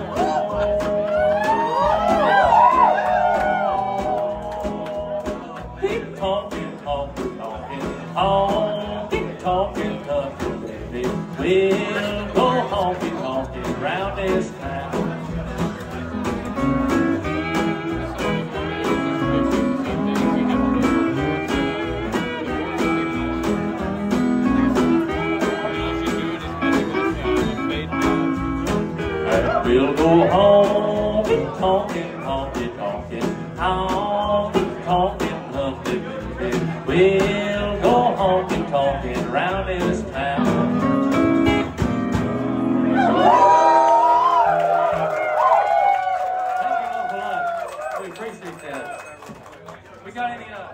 Keep talking, talking, talking, on. Keep talking, talking, baby. We'll go honky tonkin' round this town. We'll go honky tonkin', honky tonkin', honky tonkin', honky baby. We'll go honky tonkin' round this town. Thank you awful lot. We appreciate that. We got any uh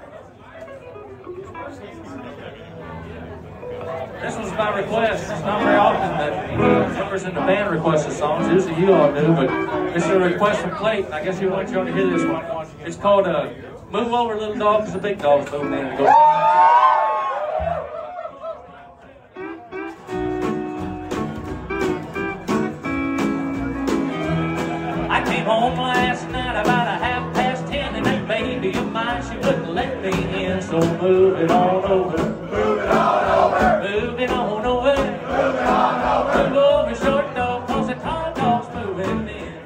This was by request. It's not very often that members in the band request the songs. Usually you all do, but it's a request from Clayton. I guess he wants you to hear this one. It's called uh, Move Over Little Dog, because the big dog's moving in. Go. I came home last night about a half past ten, and that baby of mine, she wouldn't let me in, so move it on over. Move it on over. Move it on over. Move it on over. Move over, short dog, cause the tall dog's moving in.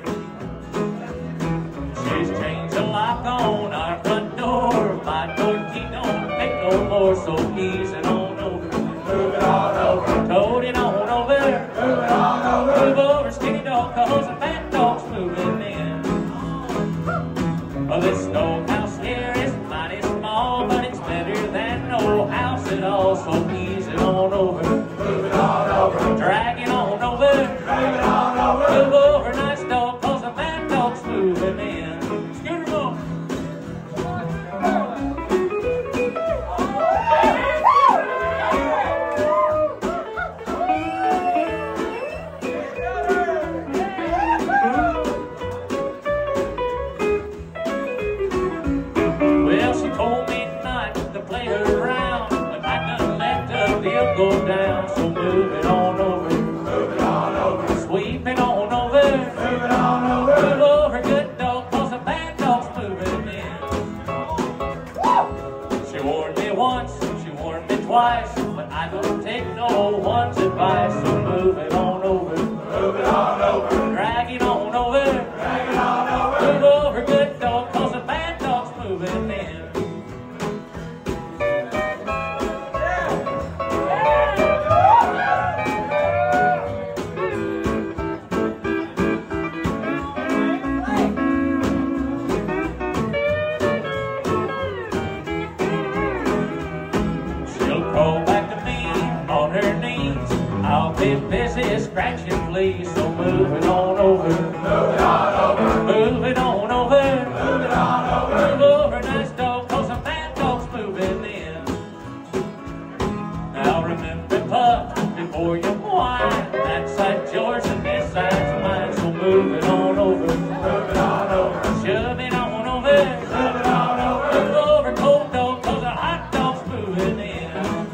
She's changed the lock on our front door. My door key don't make no more, so ease it on over. Move it on over. Toad it on over. Move it on over. Move over, skinny dog, cause the fat dog's moving in. Oh, this dog house here is mighty small, but it's better than no house at all, so ease it on over. Move it on over. Drag it on over. Drag it on over. Move over, nice dog, cause the bad dog's moving in. Scooter boy. Well, she told me tonight to play her around, but I done let the deal go down, so move it on over. Move it on over. Sweep it on over. Move it on over. Move over, good dog, cause the bad dog's moving in. She warned me once, she warned me twice, but I don't take no one's advice, so move it on over. Move it on over. Drag it on over. Drag it on over. Move over, good dog, cause the bad dog's moving in. She'll crawl back to me on her knees. I'll be busy scratching, please, so move it on over. Move it on over. Move it on over. Move it on over. Move over, nice dog, cause the bad dog's moving in. Now remember, pup, before you whine, that side's yours and this side's mine, so move it on over. Move it on over. Shove it on over. Move it on over. Move over, cold dog, cause the hot dog's moving in.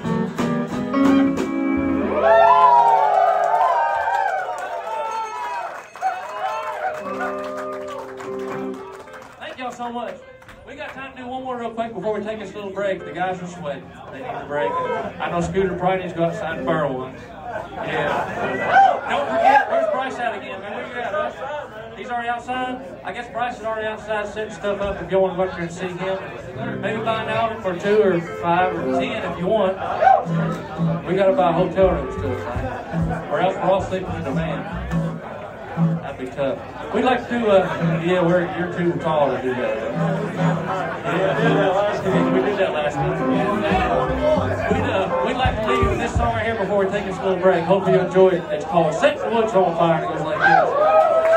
Thank y'all so much. We got time to do one more real quick before we take this little break. The guys are sweating. They need a break. I know Scooter probably needs to go outside and borrow one. Yeah. Don't forget, where's Bryce at again, man? Where you at, huh? He's already outside? I guess Bryce is already outside setting stuff up if you want to go up there and see him. Maybe buy an album for two or five or ten if you want. We gotta buy hotel rooms to us, right? Or else we're all sleeping in the van. That'd be tough. We'd like to do, uh, yeah, we're, you're too tall to do that. Yeah, we did that last week. We did that last week. We'd, uh, we'd like to leave with this song right here before we take this little break. Hopefully you enjoy it. It's called Set the Woods on Fire, and it goes like this.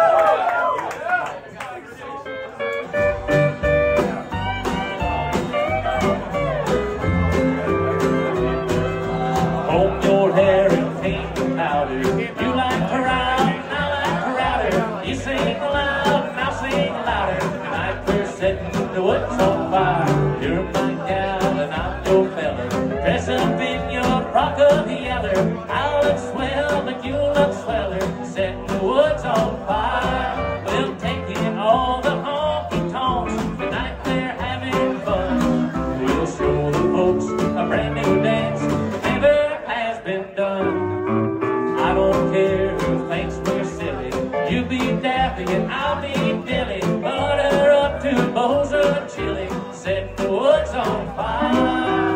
And I'll be dilly, butter up to Bozo chili, set the woods on fire.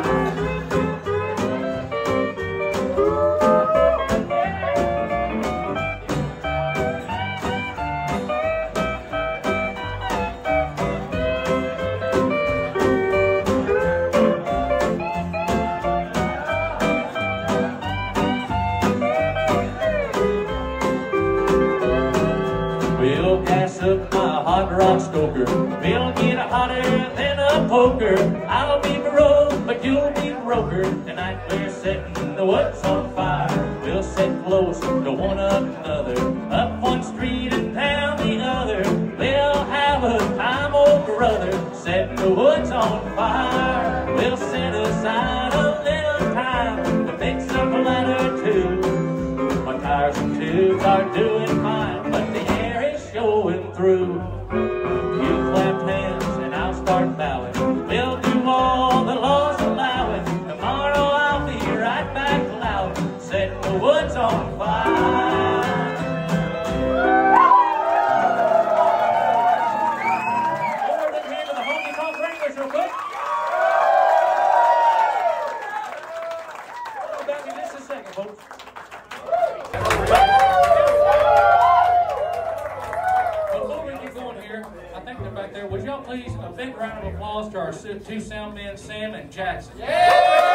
We'll gas up my hot rod stoker. We'll get hotter than a poker. I'll be broke, but you'll be broker. Tonight we're setting the woods on fire. We'll sit close to one another, up one street and down the other. We'll have a time, old brother, setting the woods on fire. We'll set aside a little time to fix up a ladder too. My tires and tubes are doing fine, but the air is showing through. You clap hands and I'll start bowing. We'll do all the laws allowing. Tomorrow I'll be right back loud, setting the woods on fire. Over the hand of the honky tonk wranglers real quick. We'll be back in just a second, folks. I think they're back there. Would y'all please a big round of applause to our two sound men, Sam and Jackson. Yeah!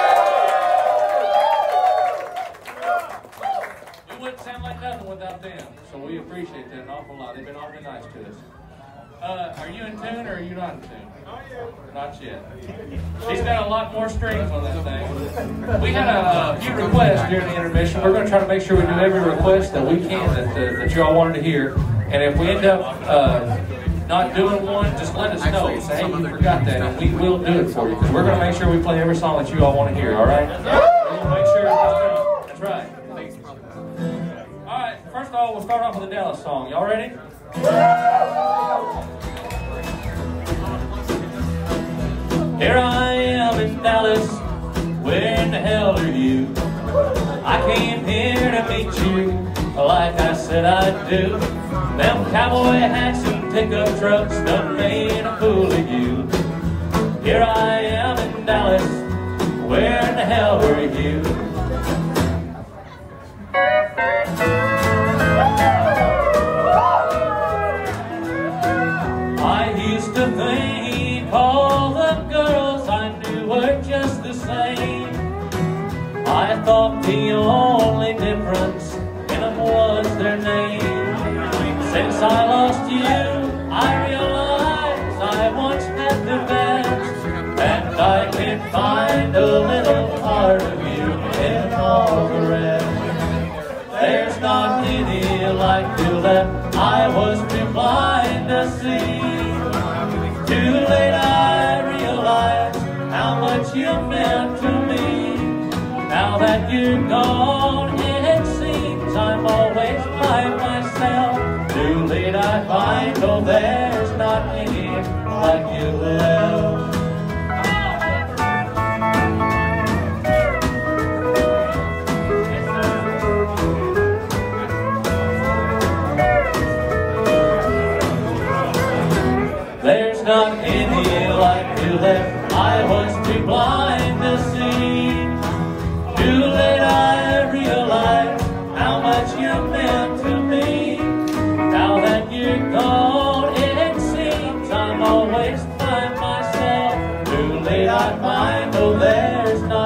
We wouldn't sound like nothing without them, so we appreciate that an awful lot. They've been awfully nice to us. Uh, are you in tune or are you not in tune? Not yet. She's got a lot more strings on that thing. We had a, a few requests during the intermission. We're going to try to make sure we do every request that we can that, uh, that y'all wanted to hear. And if we end up uh, not doing one, just let us know. Say, hey, you forgot that, and we will do it for you. Because we're going to make sure we play every song that you all want to hear, all right? We're going to make sure it's that's right. All right, first of all, we'll start off with a Dallas song. Y'all ready? Here I am in Dallas, where in the hell are you? I came here to meet you, like I said I'd do. Them cowboy hats and pickup trucks done made a fool of you. Here I am in Dallas, where in the hell were you? I used to think all the girls I knew were just the same. I thought the only difference in them was their name. Since I lost you, I realized I once had the best, and I can find a little part of you in all the rest. There's not any like you that I was too blind to see. Too late I realized how much you meant to me. Now that you're gone, it seems I'm always by myself. Too late I find, oh, there's not any like you left. There's not any like you left. I was too blind to see. Too late I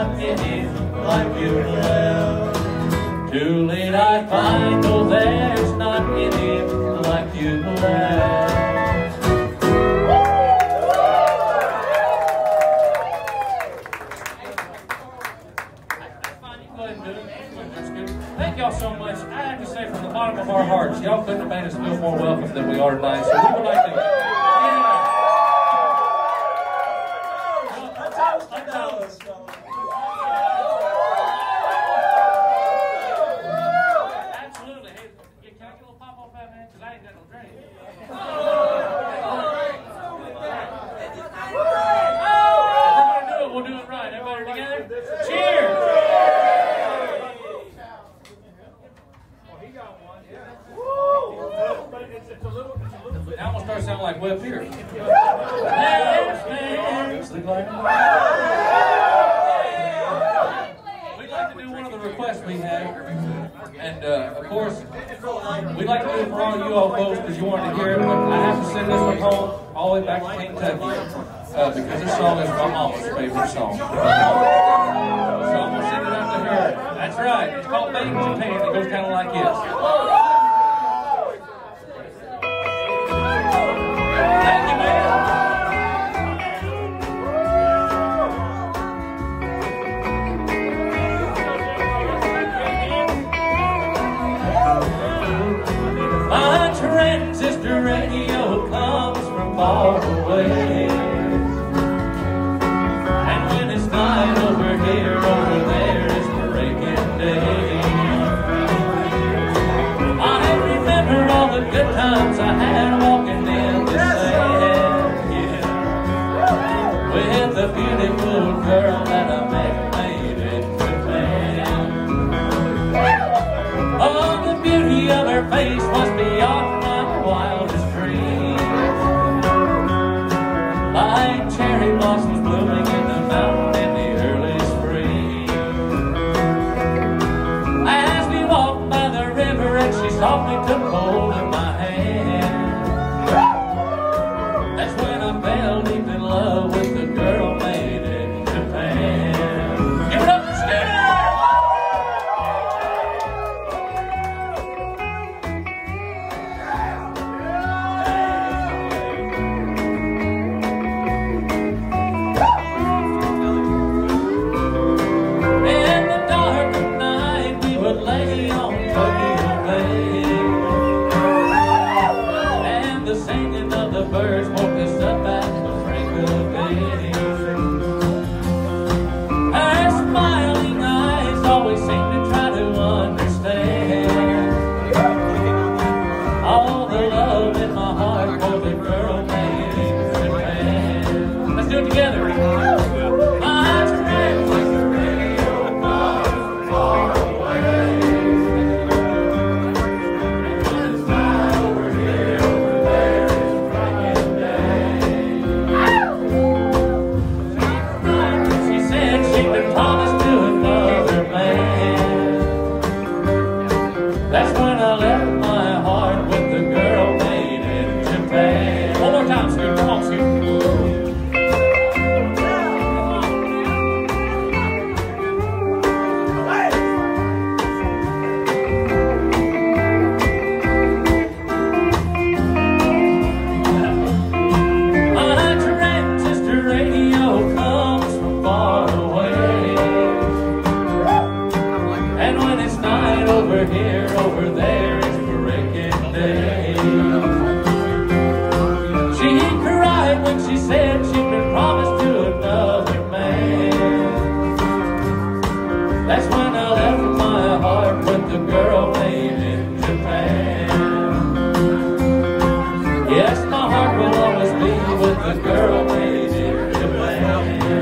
not any like you left. Too late I find, oh, there's not any like you left. Thank y'all so much. I have to say from the bottom of our hearts, y'all couldn't have made us feel more welcome than we are tonight. So we would like to. Yeah. Absolutely. Hey, can I get a little pop off that, man? Because I ain't got no drink. If we're going to do it, we'll do it right. Everybody together? Cheers! Now we'll start sounding like Webb Pierce. We'd like to do one of the requests we have, and uh, of course, we'd like to do it for all you all folks because you wanted to hear it, but I have to send this one home all the way back to Kentucky uh, because this song is my mama's favorite song. So I'm going to send it out to her. That's right. It's called Made in Japan. It goes kind of like this. Thank you, man. My transistor radio comes from far away, and when it's night over here, over there, it's breaking day. I remember all the good times I had walking in the sand, yeah, with the beautiful girl that I met made in Japan. Oh, the beauty of her face was beyond my wildest dreams, like cherry blossoms blooming in the mountain in the early spring. As we walked by the river and she softly took hold of my hand, that's when I fell deep in love with the girl made in Japan. Give it up for Scooter! In the dark of night we would lay on Tokyo Bay, and the singing of the birds woke us up at the break of day. Her smiling eyes always seemed to try to understand all the love in my heart for the girl made in Japan. Let's do it together. My transistor radio comes far away, when it's night over here, over there, it's breaking day. She said she'd been promised to another man. That's when I left my heart with the girl made in Japan. One more time, Scoot. Come on, Scoot. My transistor radio comes from far away, and when it's night over here, over there, it's breaking day. She cried when she said she'd been promised to another man. That's when I left my heart with the girl made in Japan. Yes, my heart will always be with the girl made in Japan.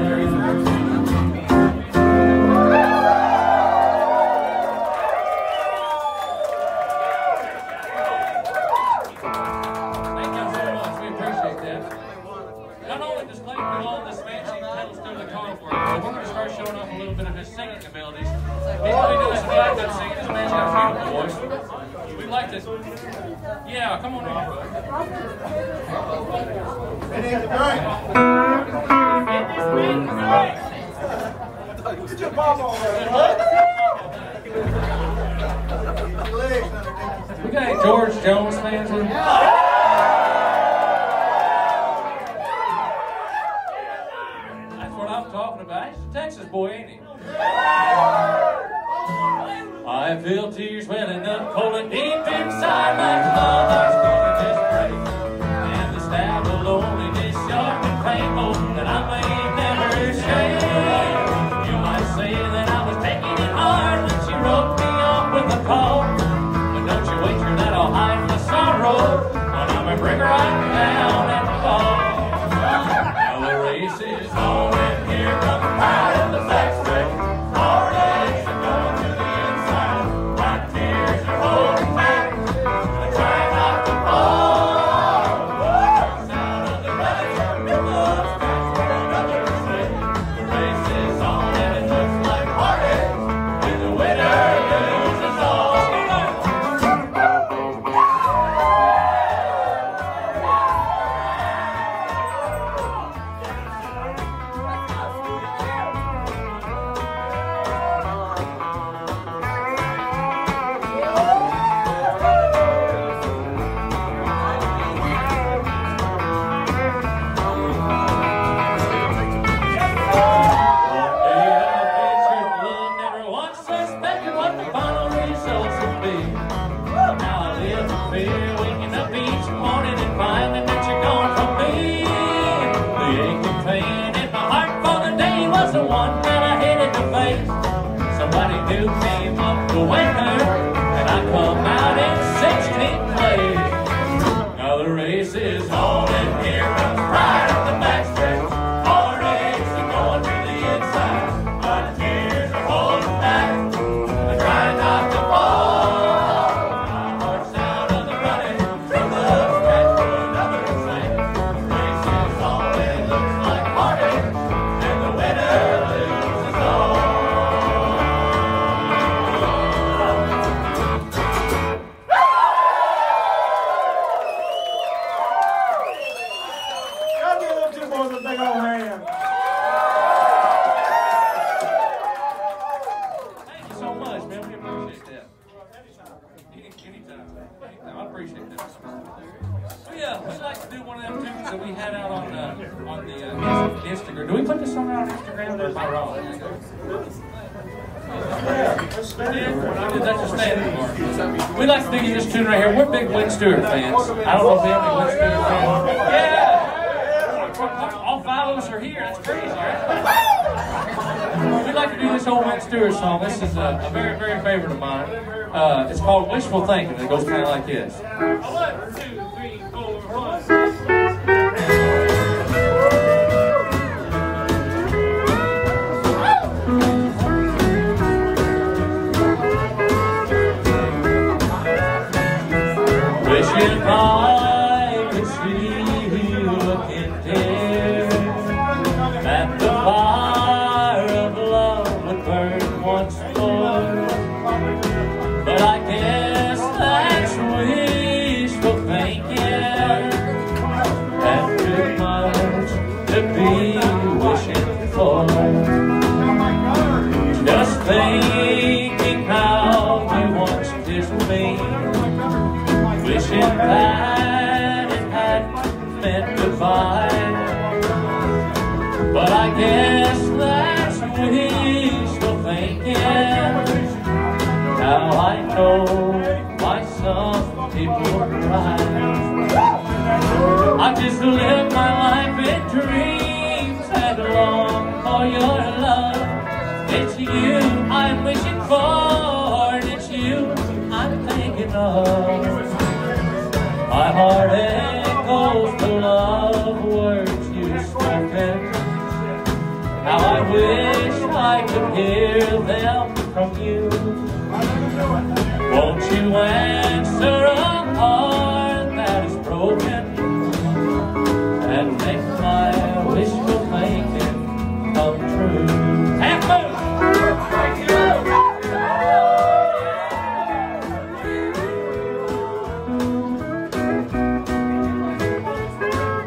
Thank you so much. We appreciate that. Not only does Clayton do all this fancy pedal through the car for us, but we're going to start showing off a little bit of his singing abilities. He's going to do this shotgun singing. This man's got a beautiful voice. We'd like to. Yeah, come on in. It is great. Get your pop on there. We got any George Jones fans in? That's what I'm talking about. He's a Texas boy, ain't he? I feel tears welling up cold and deep inside. My heart's gonna just break, and the stab of loneliness sharp and painful that I may never shake. You might say that I was taking it hard when she wrote me off with a call, but don't you wait for that I'll hide my sorrow when I'm a break right down and fall. Now the race is on and here comes the pride of the backstretch. Heartaches are going to the inside. My tears are holding back. I try not to fall. Sound of the rush, it looks fast for another mistake. The race is on and it looks like heartache. When the winner loses all. Somebody new came up to win her, and I come out in sixteenth place. Now the race is on, and here comes pride of the backstretch. Heartaches are going to the inside. My tears are holding back. I try not to fall. My heart's out of the running. True love scratch for another mistake. The race is on, and it looks like heartache, and the winner loses all. Instagram. Do we put this song out on Instagram or am I wrong? That's a standard mark. We'd like to do this tune right here. We're big Wynn Stewart fans. I don't know if we have any Wynn Stewart fans. Yeah! All five of us are here. That's crazy, right? We'd like to do this old Wynn Stewart song. This is a, a very, very favorite of mine. Uh, it's called Wishful Thinking. It goes kind of like this. One, two, three, four, one. Wishing I could see you looking dear, that the fire of love would burn once more. But I guess that's wishful thinking, and too much to be wishing for. Just thinking how you once kissed me, wishing that it had meant goodbye. But I guess that's wishful thinking. Now I know why some people cry. I just live my life in dreams and long for your love. It's you I'm wishing for, and it's you I'm thinking of. My heart echoes the love words you've spoken. How I wish I could hear them from you. Won't you answer a heart that is broken and make my wishful thinking come true? Half moon!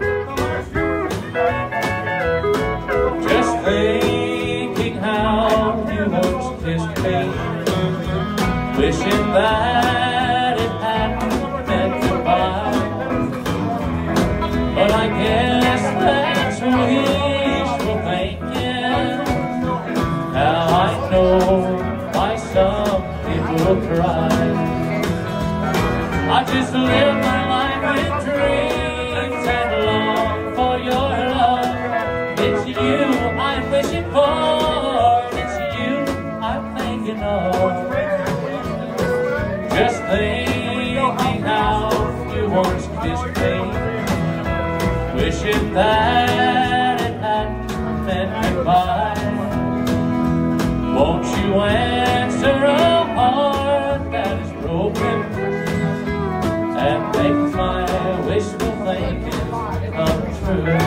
Thinking how kissed me, wishing that it hadn't meant goodbye. But I guess that's wishful thinking. Now I know why some people cry. I just live my life with dreams and long for your love. It's you I'm wishing for, it's you I'm thinking of. Just thinking how you once kissed me, wishing that it hadn't meant goodbye. Won't you answer a heart that is broken and make my wishful thinking come true?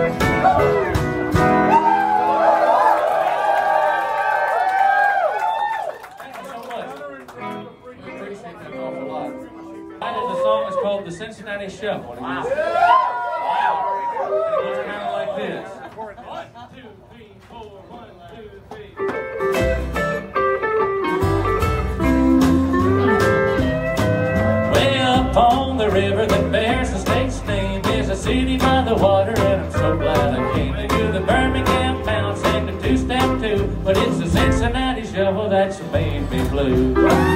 Thank you so much. We appreciate that an awful lot. The song is called The Cincinnati Shuffle. Wow. Wow. It goes kind of like this. One, two, three, four, one, two, three. Way up on the river that bears the state's name is a city by the water, and I'm so glad I came to do the Birmingham pound, sang the two-step too, but it's the Cincinnati Shuffle that's made me blue.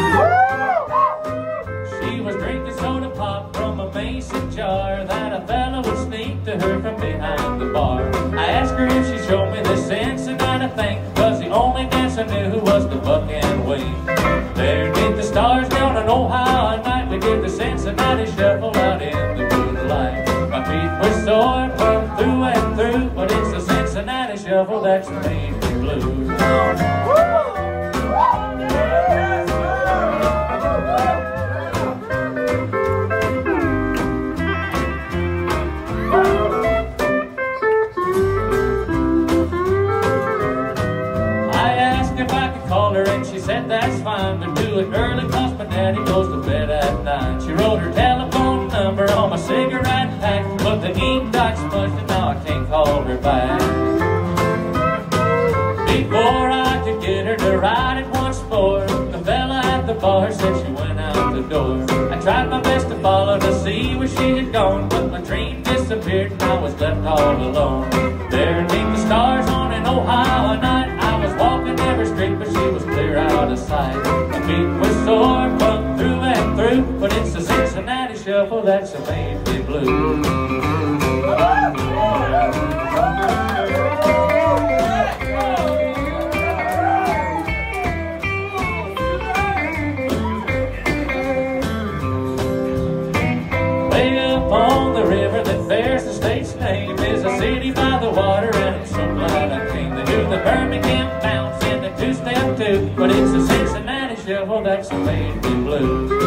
She was drinking soda pop from a mason jar that a fella would sneak to her from behind the bar. I asked her if she'd show me the Cincinnati thing, cause the only dance I knew was the buck and wing. There beneath the stars down in Ohio at night, we did the Cincinnati Shuffle out in the moonlight. My feet were sore from through and through, but it's the Cincinnati Shuffle that's made me blue. And she said that's fine, but do it early cause my daddy goes to bed at nine. She wrote her telephone number on my cigarette pack, but the ink got smudged and now I can't call her back. Before I could get her to ride it once more, the fella at the bar said she went out the door. I tried my best to follow to see where she had gone, but my dream disappeared and I was left all alone. There beneath the stars on an Ohio night, I was walking every street, but she was clear out of sight. My feet were sore from through and through, but it's the Cincinnati Shuffle that's made me blue. Way up on the river that bears the state's name is a city by the water, and I'm so glad I came to do the Birmingham bounce in the two-step too, but it's the Cincinnati Shuffle that's made me blue.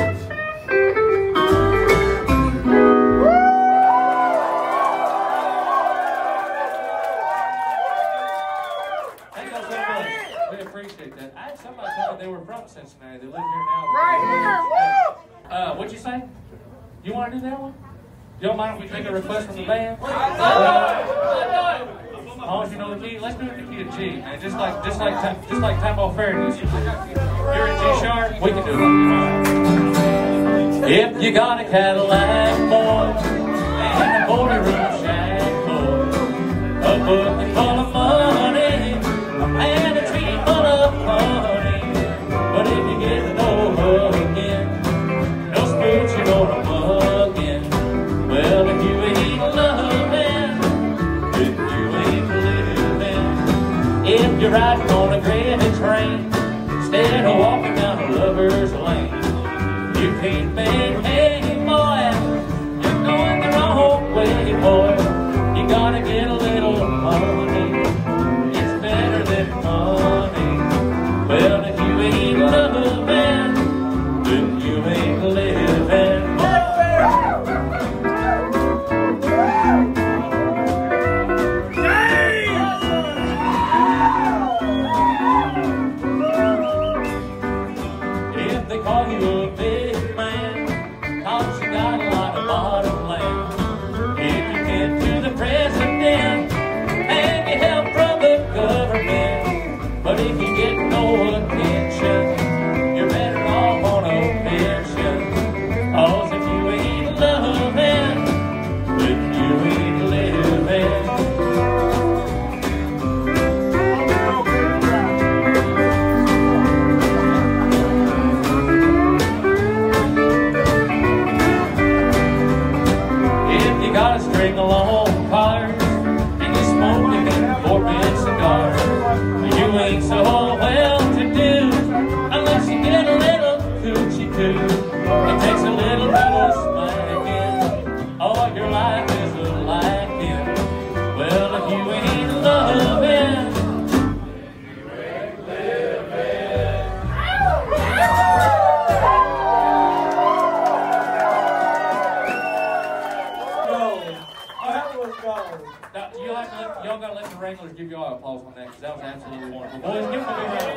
Thank you so much. We appreciate that. I had somebody tell me they were from Cincinnati. They live here now. Right here. Uh, what'd you say? You want to do that one? You don't mind if we take a request from the band? Uh, as long as you know the key, let's do it in the key of G. And just like, just like, just like Temple Fair used to. You're in G sharp, we can do it. If you got a Cadillac, boy, and a forty room shack, boy, a bucket full of money, and a tree full of honey, but if you get the door again, no spirits you gonna mug in. Well, if you ain't loving, if you ain't living, if you're riding on a gravy train instead of walking down a lover's lane, you can't make hay, boy. You're going the wrong way, boy. You gotta get a little money. It's better than money. Well, if you ain't loving, then you ain't living.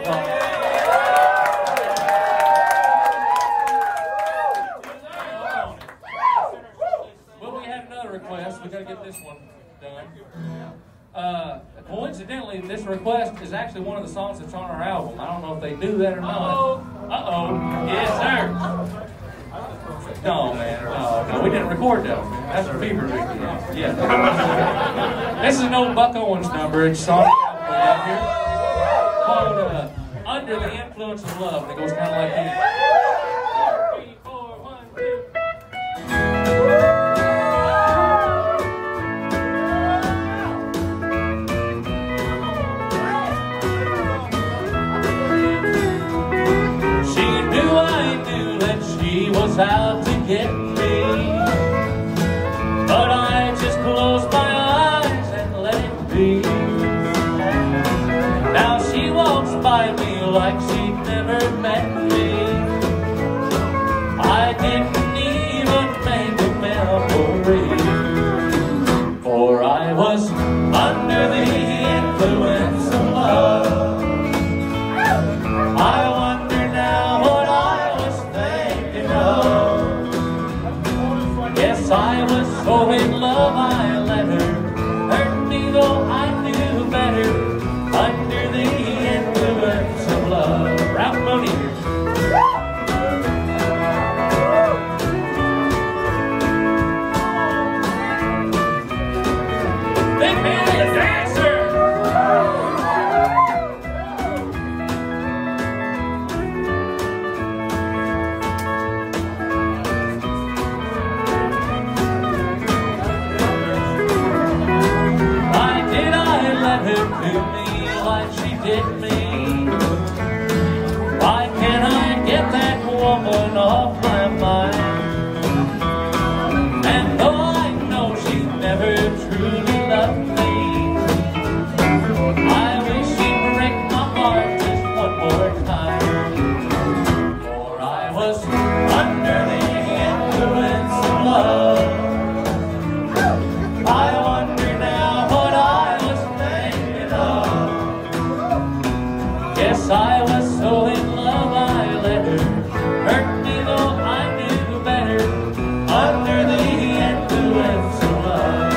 applause. Well, we had another request. We got to get this one done. Uh, coincidentally, this request is actually one of the songs that's on our album. I don't know if they do that or not. Uh-oh. Yes, sir. No, man. No, no, we didn't record that. That's for Fever Week. Yeah. This is an old Buck Owens number. It's on the album out here called uh, Under the Influence of Love. And it goes kind of like this. Three, four, one, two. Was out to get me, but I just closed my eyes and let it be. Now she walks by me like she never met me. I didn't even make a memory, for I was under the influence of love. I wonder now what I was thinking of. Yes, I was so in love I let her hurt me, though I knew better. Under the influence of love. Ralph Mooney here. Big man, the dancer. Her to me like she did me. Why can't I get that woman off my mind? And though I know she never truly loved me, I wish she'd break my heart just one more time. For I was under the influence of love. I wonder now what I was thinking of. Yes, I was so in love I let her hurt me, though I knew better. Under the influence of love.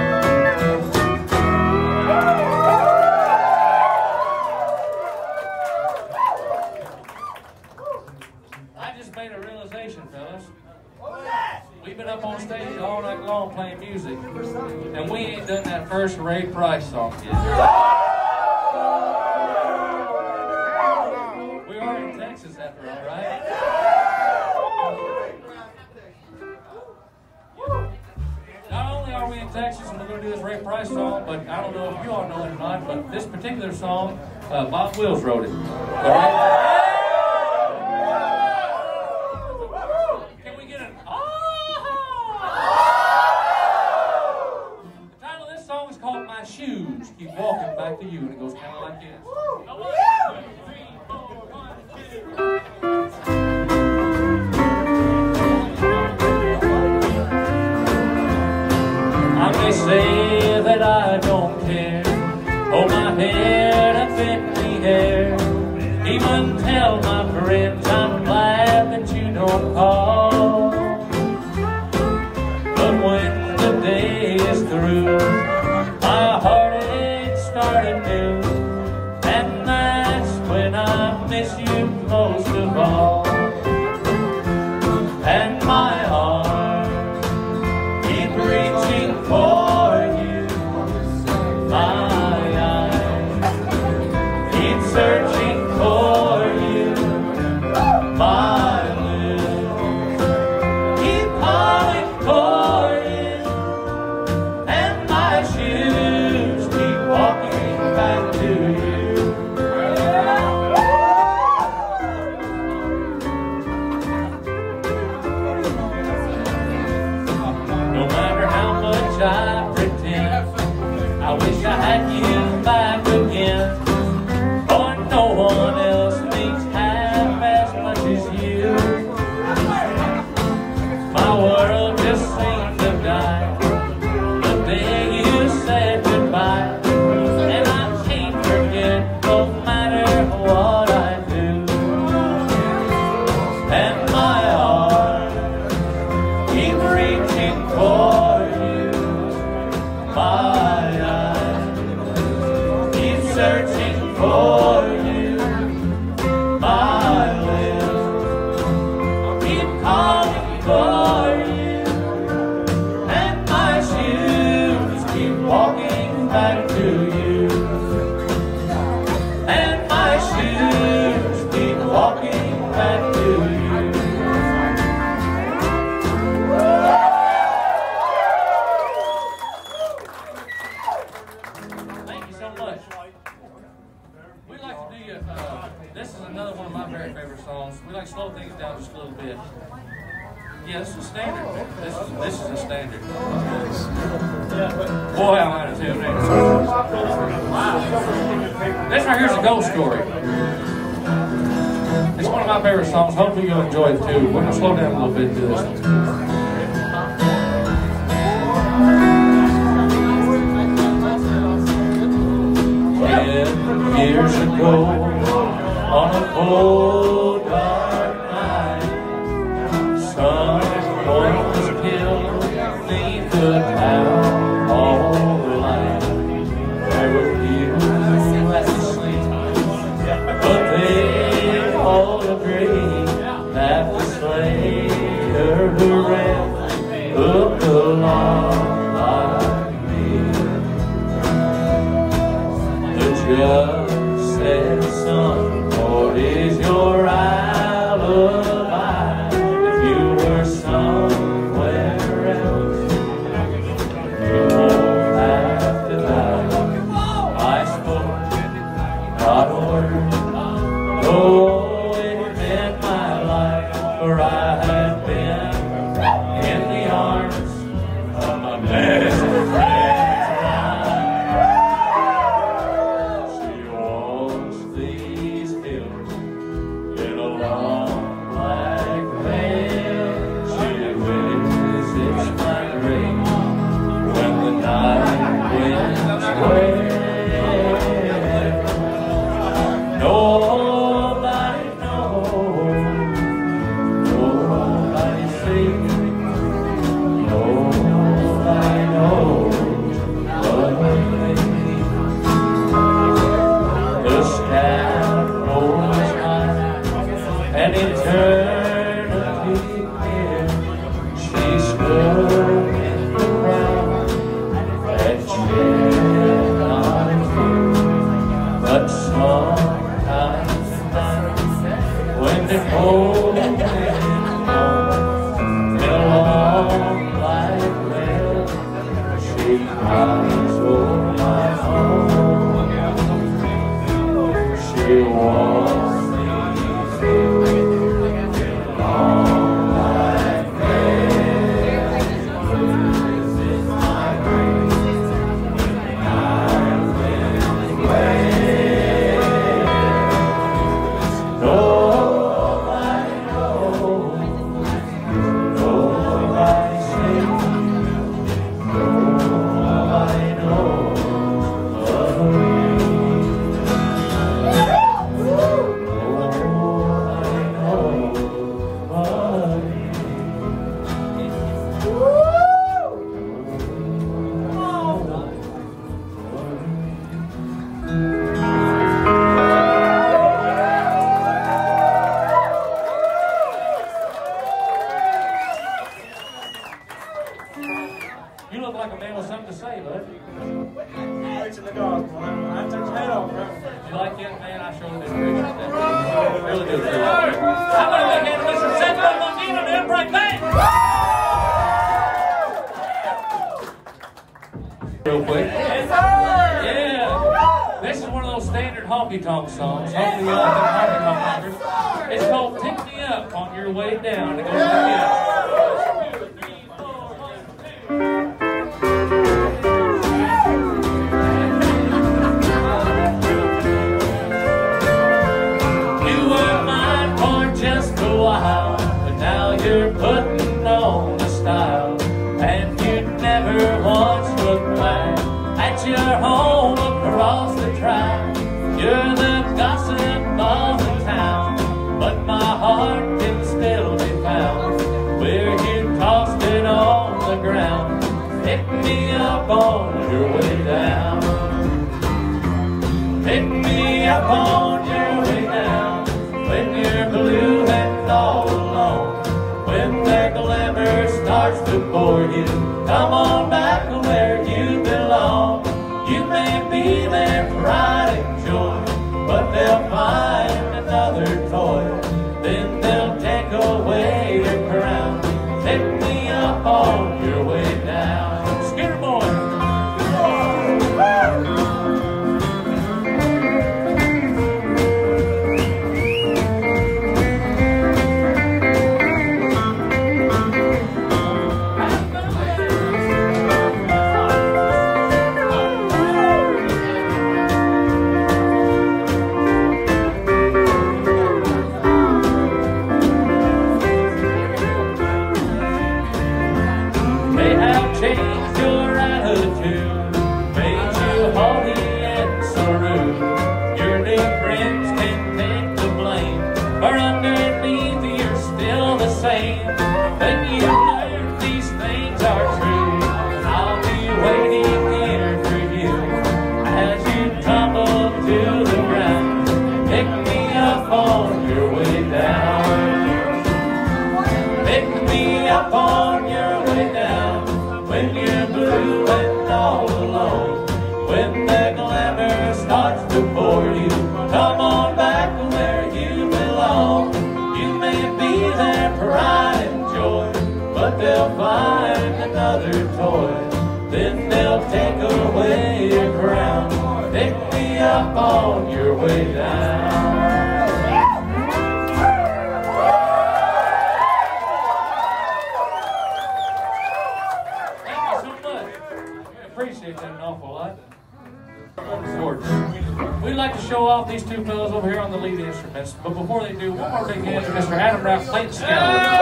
I just made a realization, fellas. We've been up on stage all night long playing music, and we ain't done that first Ray Price song yet. We are in Texas after all, right? Not only are we in Texas and we're going to do this Ray Price song, but I don't know if you all know it or not, but this particular song, uh, Bob Wills wrote it. All right? Shoes keep walking back to you, and it goes kind of like this. One, two, three, four, one, two. I may say that I don't care, hold my head up in the air, even tell my friends I'm glad that you don't call. But when the day is through, my heartache started new, and that's when I miss you most of all. And my arms keep reaching for you, my eyes keep searching for you, my lips keep calling for you, and my shoes walking back to you. another one of my very favorite songs. We like to slow things down just a little bit. Yeah, this is a standard. This is this is a standard. Boy, I'm out of tune. This right here's a ghost story. It's one of my favorite songs. Hopefully you'll enjoy it too. We're gonna slow down a little bit to this one. Ten years ago, on a cold dark night, someone was killed beneath the town hall light. There were few asleep, but they all agreed that the slayer who ran looked a lot like me. The judge said, son, what is your alibi? If you were somewhere else, you won't have to die. I spoke not a word, though it meant my life, for I had been in the arms of my best friend. Nobody knows, nobody sees, nobody knows what we need. The scarecrow's high and eternity near. She stood in the ground and shed on fear, but sometimes when they hold me home in a long light veil, she cries over my home. She wants me to long light veil. This is my grace, I've been waiting. Nobody knows, nobody sees, nobody knows but me. Nobody knows but me. You look like a man with something to say, bud. Preaching the gospel. I took your head off, bro. You like it, man? I sure do appreciate that. Really do. I'm going to make it Mister Seth Longino to Upright Band. Real quick. Yes, sir. Yeah. This is one of those standard honky-tonk songs. Hopefully you like them honky-tonk numbers. It's called Pick Me Up on Your Way Down. It goes like this. But now you're putting on a style, and you never once look back at your home across the track. You're the gossip of the town, but my heart can still be found where you tossed it on the ground. Pick me up on your way down. Pick me up on your way down when you're blue and all alone. When the glamour starts to bore you, come on back to where you belong. You may be their pride and joy, but they'll find another toy. Then they'll take away your crown. Pick me up on your way down. Skinner boy. When you learn these things are true, I'll be waiting here for you as you tumble to the ground. Pick me up on your way down. Pick me up on your way down. When you're blue and all alone, when the glamour starts to bore you, come on back where you belong. You may be their pride and joy, but they'll find another toy. Then they'll take away your crown. Pick me up on your way down. Appreciate that an awful lot. We'd like to show off these two fellows over here on the lead instruments, but before they do, one more big hand to Mister Adam Ralph Clayton Scallon.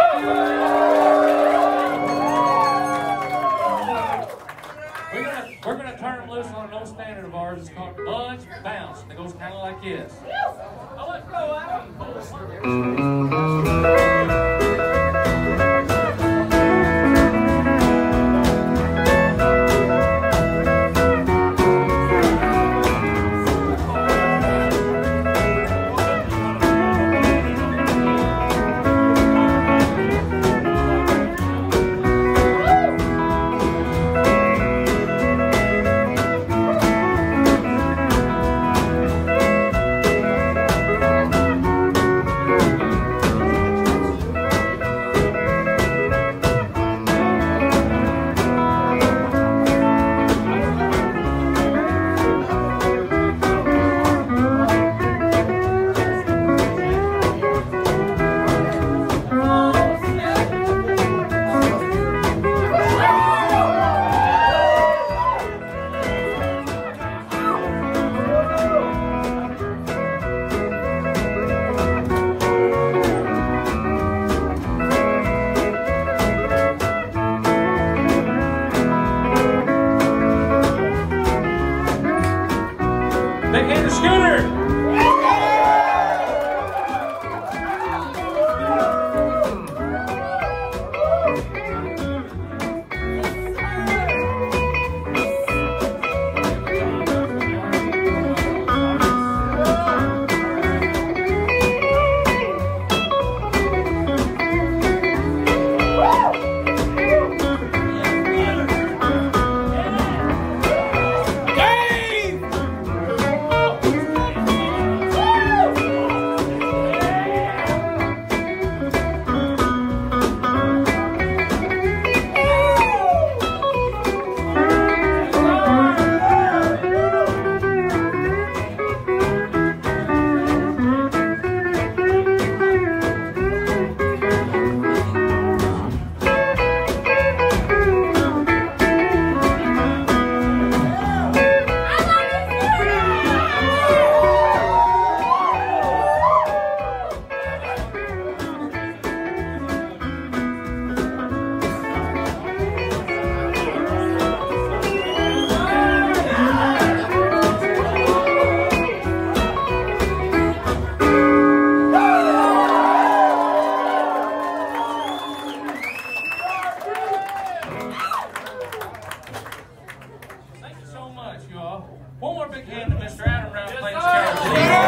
We're gonna we're gonna turn them loose on an old standard of ours. It's called Budge Bounce. And it goes kind of like this. Oh, let's go, Adam. Big hand to Scooter! One more big hand to Mister Adam Ralph Clayton Scallon.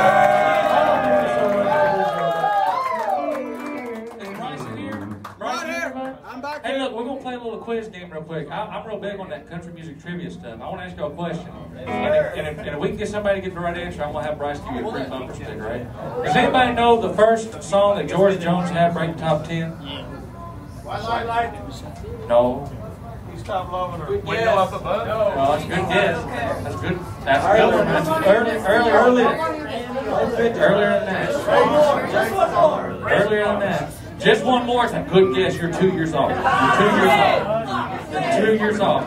Is Bryce in here? Bryce right here. here I'm back Hey, look, we're going to play a little quiz game real quick. I, I'm real big on that country music trivia stuff. I want to ask you a question. And if, and, if, and if we can get somebody to get the right answer, I'm going to have Bryce give you a free bumper stick, right? Does anybody know the first song that George Jones had break the top ten? White Light Lightning. No. Stop loving her. Window up above. No. Well, that's a good guess. That's good. That's a good one. That's early, early, early. Earlier than that. Earlier than that. Just one more. It's a good guess. You're two years off. You're two years off. You're two years off.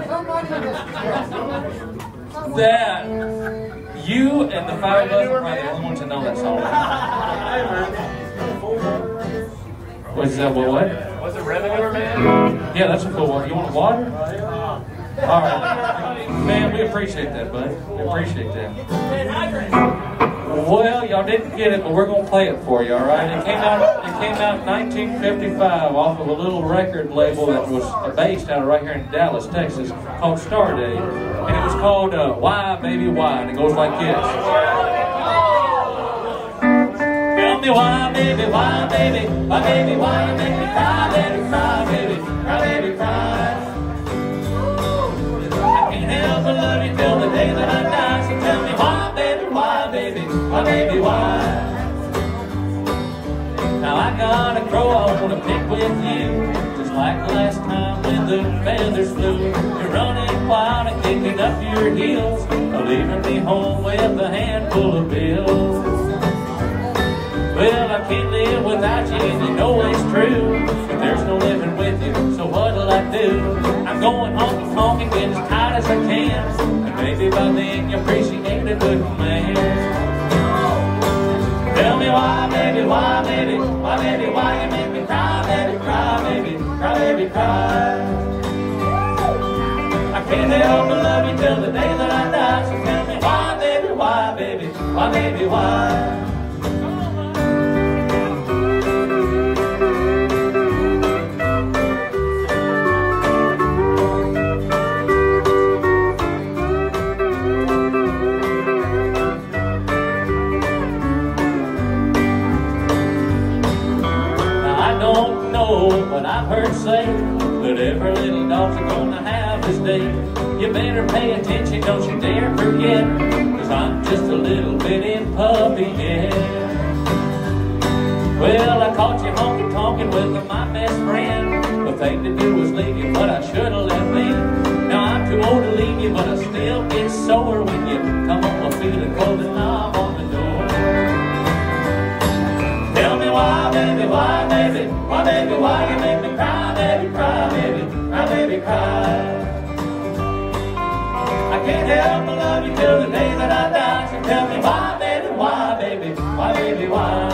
That you and the five of us are probably the only ones that know that song. Was that what? What? Was it Revenue Man? Yeah, that's a cool one. You want water? All right. Man, we appreciate that, bud. We appreciate that. Well, y'all didn't get it, but we're gonna play it for you, all right? It came out. It came out in nineteen fifty-five off of a little record label that was based out of right here in Dallas, Texas, called Starday, and it was called uh, "Why, Baby, Why," and it goes like this. Tell me why, baby, why, baby, why, baby, why you make me cry, baby, cry, baby, cry, baby, cry. I can't help but love you till the day that I die. So tell me why, baby, why, baby, why, baby, why? Now I gotta grow, I wanna pick with you, just like the last time when the feathers flew. You're running wild and kicking up your heels, leaving me home with a handful of bills. Well, I can't live without you, and you know it's true, but there's no living with you, so what'll I do? I'm going honky tonk and get as tight as I can, and maybe by then you appreciate a good man. Tell me why, baby, why, baby, why, baby, why you make me cry, baby, cry, baby, cry, baby, cry. I can't help but love you till the day that I die, so tell me why, baby, why, baby, why, baby, why? But I've heard say that every little dog's gonna have his day. You better pay attention, don't you dare forget, cause I'm just a little bit in puppy head. Well, I caught you honky tonkin' with my best friend. The thing to do was leave you, but I should've left me. Now I'm too old to leave you, but I still get sore when you come on my feet and close the knob on the door. Tell me why, baby, why, baby, why, baby, why you make me cry, baby, cry, baby, cry, baby, cry. I can't help but love you till the day that I die. So tell me why, baby, why, baby, why, baby, why?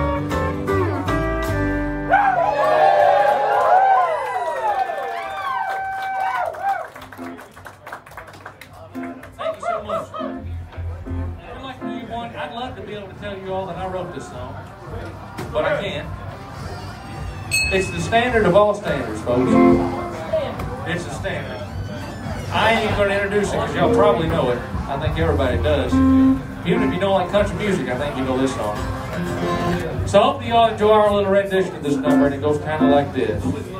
Thank you so much. I'd like to do you one. I'd love to be able to tell you all that I wrote this song, but I can't. It's the standard of all standards, folks. It's a standard. I ain't even going to introduce it because y'all probably know it. I think everybody does. Even if you don't like country music, I think you know this song. So I hope you all enjoy our little rendition of this number, and it goes kind of like this.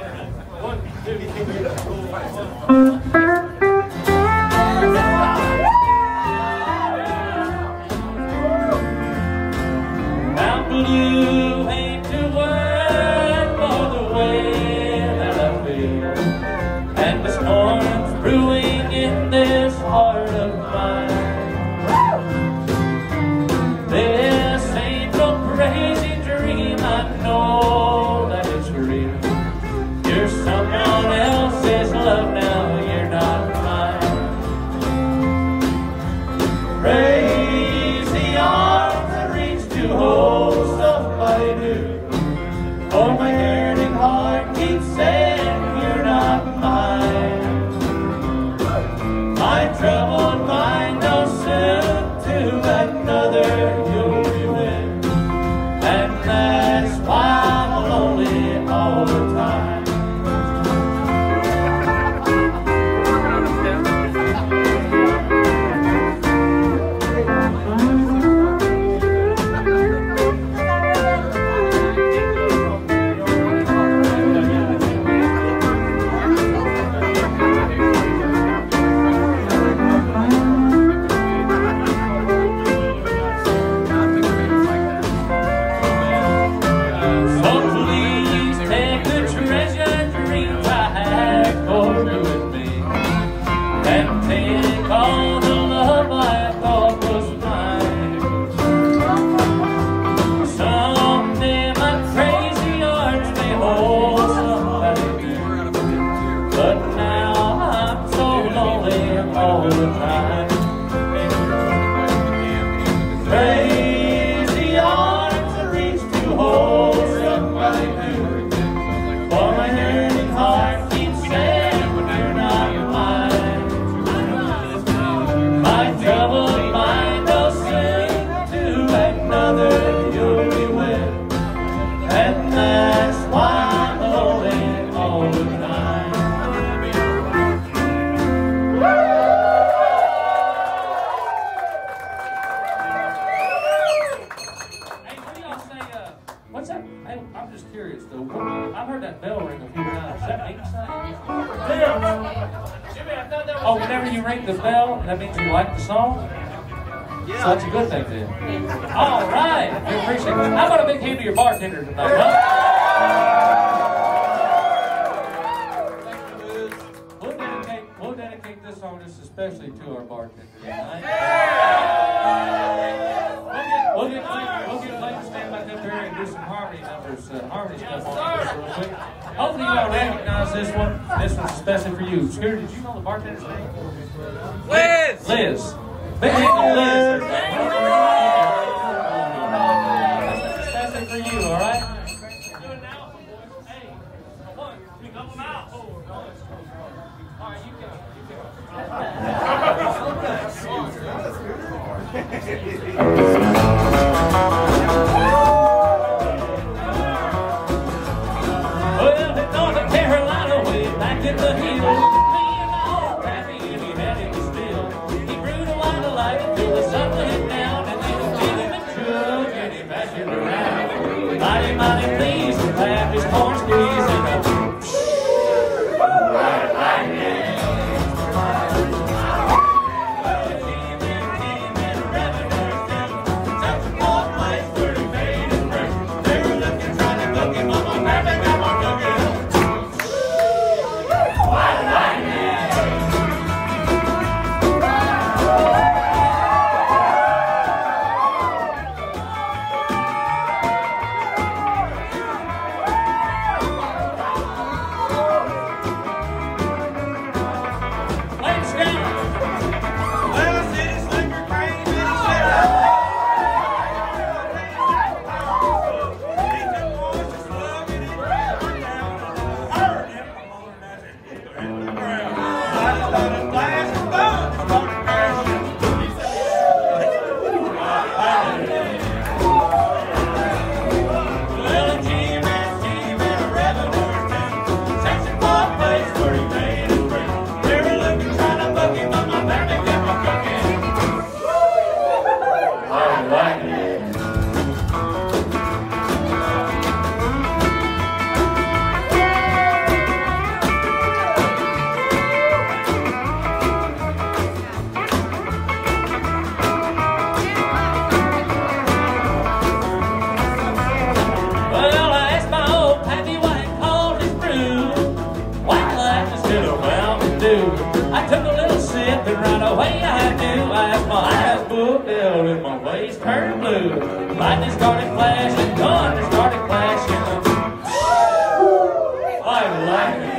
I'm blue, ain't to word for the way that I feel, and the storm's brewing in this heart of mine. This ain't no crazy dream, I know that it's real. You're someone else's love now, you're not mine. Raise the arms that reach to hold somebody new, for my yearning heart keeps saying you're not mine. My troubled mind knows soon to another you'll be with, and that's why I'm lonely all the time. What's that? Hey, I'm just curious though. I've heard that bell ring a few times. Does that mean something? Jimmy, I thought that was. Oh, whenever you ring the bell, that means you like the song? Yeah. So that's a good thing then. All right. We appreciate it. How about a big hand to your bartender tonight, huh? We'll dedicate, we'll dedicate this song just especially to our bartender tonight. We'll get, we'll get, we'll get Blake to stand back up here and do some harmony numbers, uh, harmony stuff on this real quick. Hopefully you all recognize this one. This one's especially for you. Scooter, did you know the bartender's name? Liz! Liz. Big hand on Liz. Especially for you, all right? Do it now, boys. Hey, one, two, couple now. Four, one, two. All right, you go. Well, in North Carolina, way back in the hills, me and my old pappy, and he had him still. He brewed a wine of life until the sun went down, and then he filled him a jug, and he passed it around. Mighty, mighty pleased with half his corn squeeze, and a right, right, yeah. I took a little sip and right away I knew as my eyes booked out and my waist turned blue. Lightning started flashing, thunder started clashing. I like it.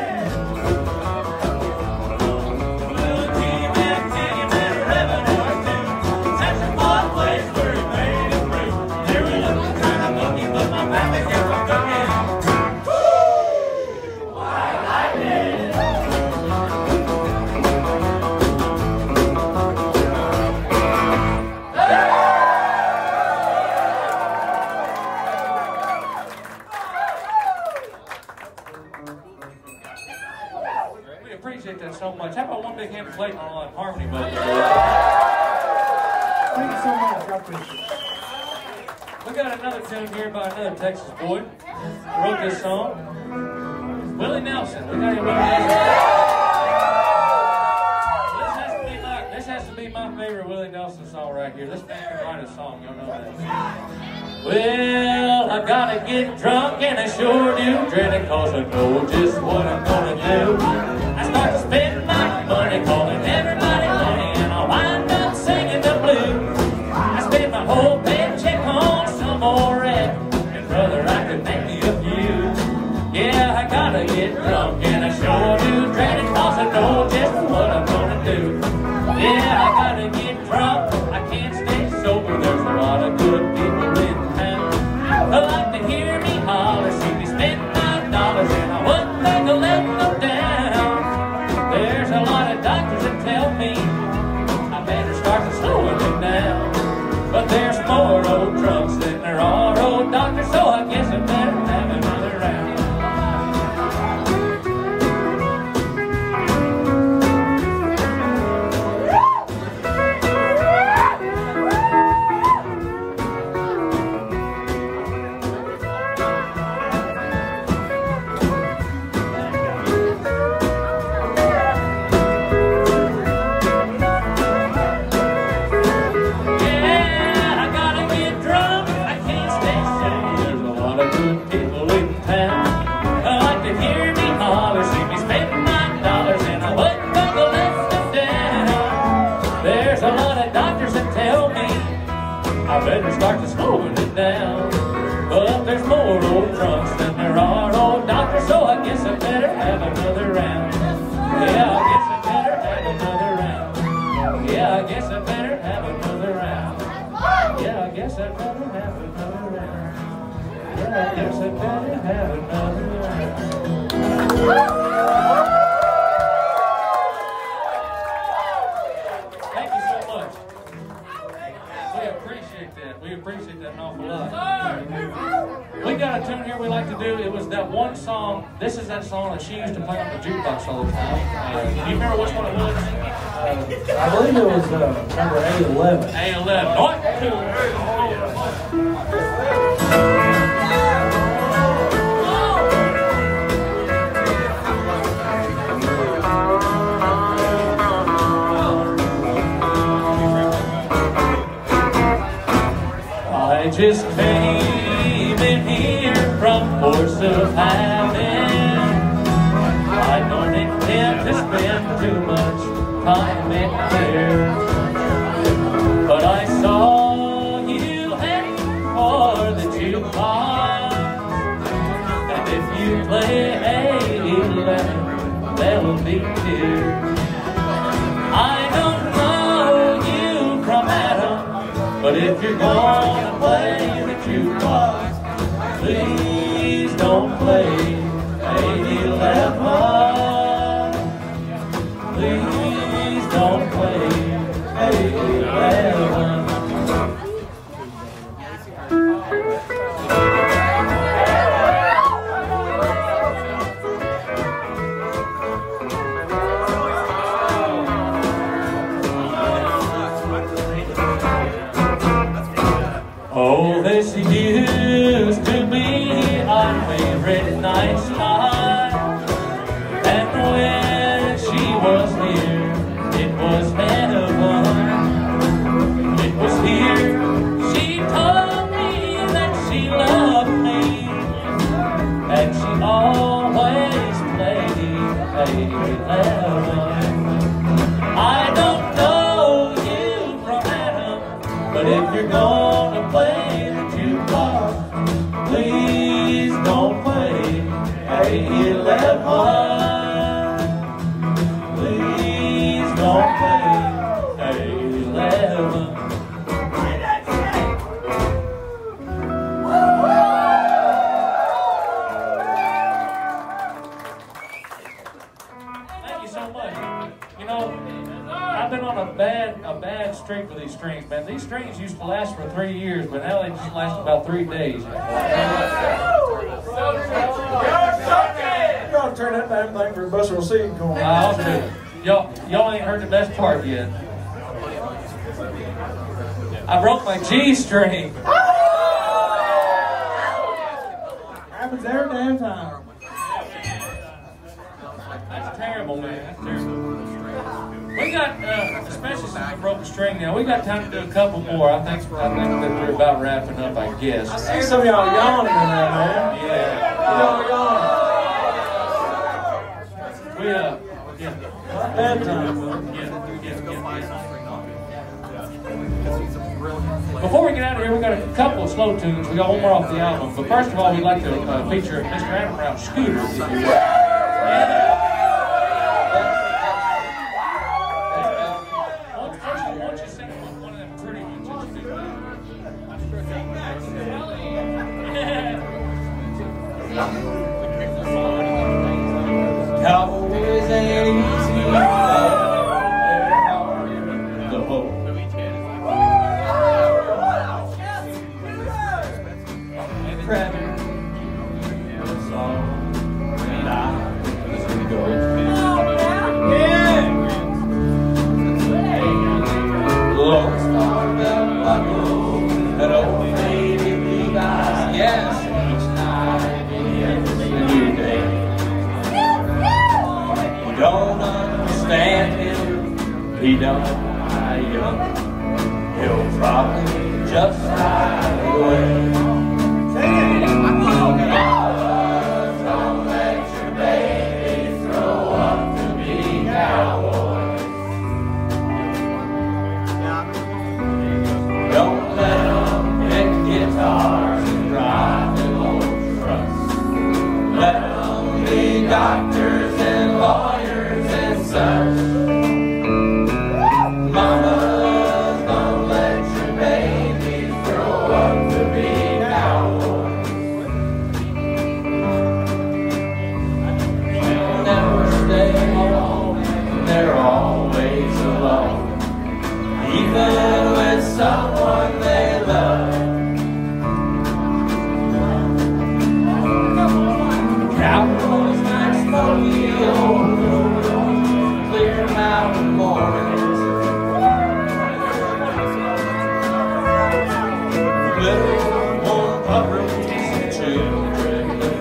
Appreciate that so much. How about one big hand for Clayton on harmony, buddy? Thank you so much. I appreciate it. We got another tune here by another Texas boy who wrote this song. Willie Nelson. We got him Willie Nelson. This has to be my, this has to be my favorite Willie Nelson song right here. This man can write a song. Y'all know that. Well, I gotta get drunk and I sure do dread it, cause I know just what I'm gonna do. I start to spend my money calling everybody money, and I'll wind up singing the blues. I spend my whole paycheck on some more rap, and brother, I could make me a few. Yeah, I gotta get drunk and I sure do dread it, cause I know just what I'm gonna do. Yeah, I gotta get drunk, I can't stay sober, there's a lot of good people in town. I like to hear me holler, see me spend my dollars, and I wouldn't think of letting them down. There's a lot of doctors that tell me I better start to slowing them down. But there's more old drunks than there are old doctors, so I guess I better have another round. the people in town. I like to hear me holler, see me spending my dollars, and I wouldn't go to let them down. There's a lot of doctors that tell me I better start to slowing it down. But there's more old drunks than there are old doctors, so I guess I better have another round. Yeah, I guess I better have another round. Yeah, I guess I better have another round. Yeah, I guess I better have another round. Yeah, I guess I better have another round. Thank you so much. We appreciate that. We appreciate that an awful lot. We got a tune here we like to do. It was that one song. This is that song that she used to play on the jukebox all the time. Uh, do you remember which one it was? Uh, I believe it was uh, number A eleven. A eleven. One, two, I just came in here from Force of Habit. I don't intend to spend too much time in there, but I saw you heading for the jukebox, and if you play A eleven, there'll be tears. I don't know you from Adam, but if you're gonna play the jukebox, please don't play A eleven. Please don't play A eleven. Oh, this used to be our favorite night spot, and when she was here, it was heaven. It was here she told me that she loved me, and she always played A eleven. I don't know you from Adam, but if you're gonna play the jukebox, please don't play A eleven. Please don't play A eleven. Thank you so much. You know, I've been on a bad a bad streak with these strings, man. These strings used to last for three years, but now they just last about three days. You ought to turn that damn thing for a Buster seed corn. I'll do it. Y'all, y'all ain't heard the best part yet. I broke my G string. Happens every damn time. That's terrible, man. That's terrible. We got, uh, especially since I broke a string now, we got time to do a couple more. I think, I think that we're about wrapping up, I guess. I see some of y'all yawning in there, man. Yeah. Y'all yawning. We, uh, yeah. Bedtime. Yeah, yeah, yeah, yeah. Before we get out of here, we got a couple of slow tunes. We got one more off the album. But first of all, we'd like to uh, feature Mister Adam Brown, Scooter. Yeah. Cowboys ain't easy, they're hard to hold. Crabbing, a song, and I was gonna go. Yeah! Lost our belt buckle, that old lady Levi's gas each night and every day. Don't understand him, he don't, I don't. He'll probably just ride away. Sing it!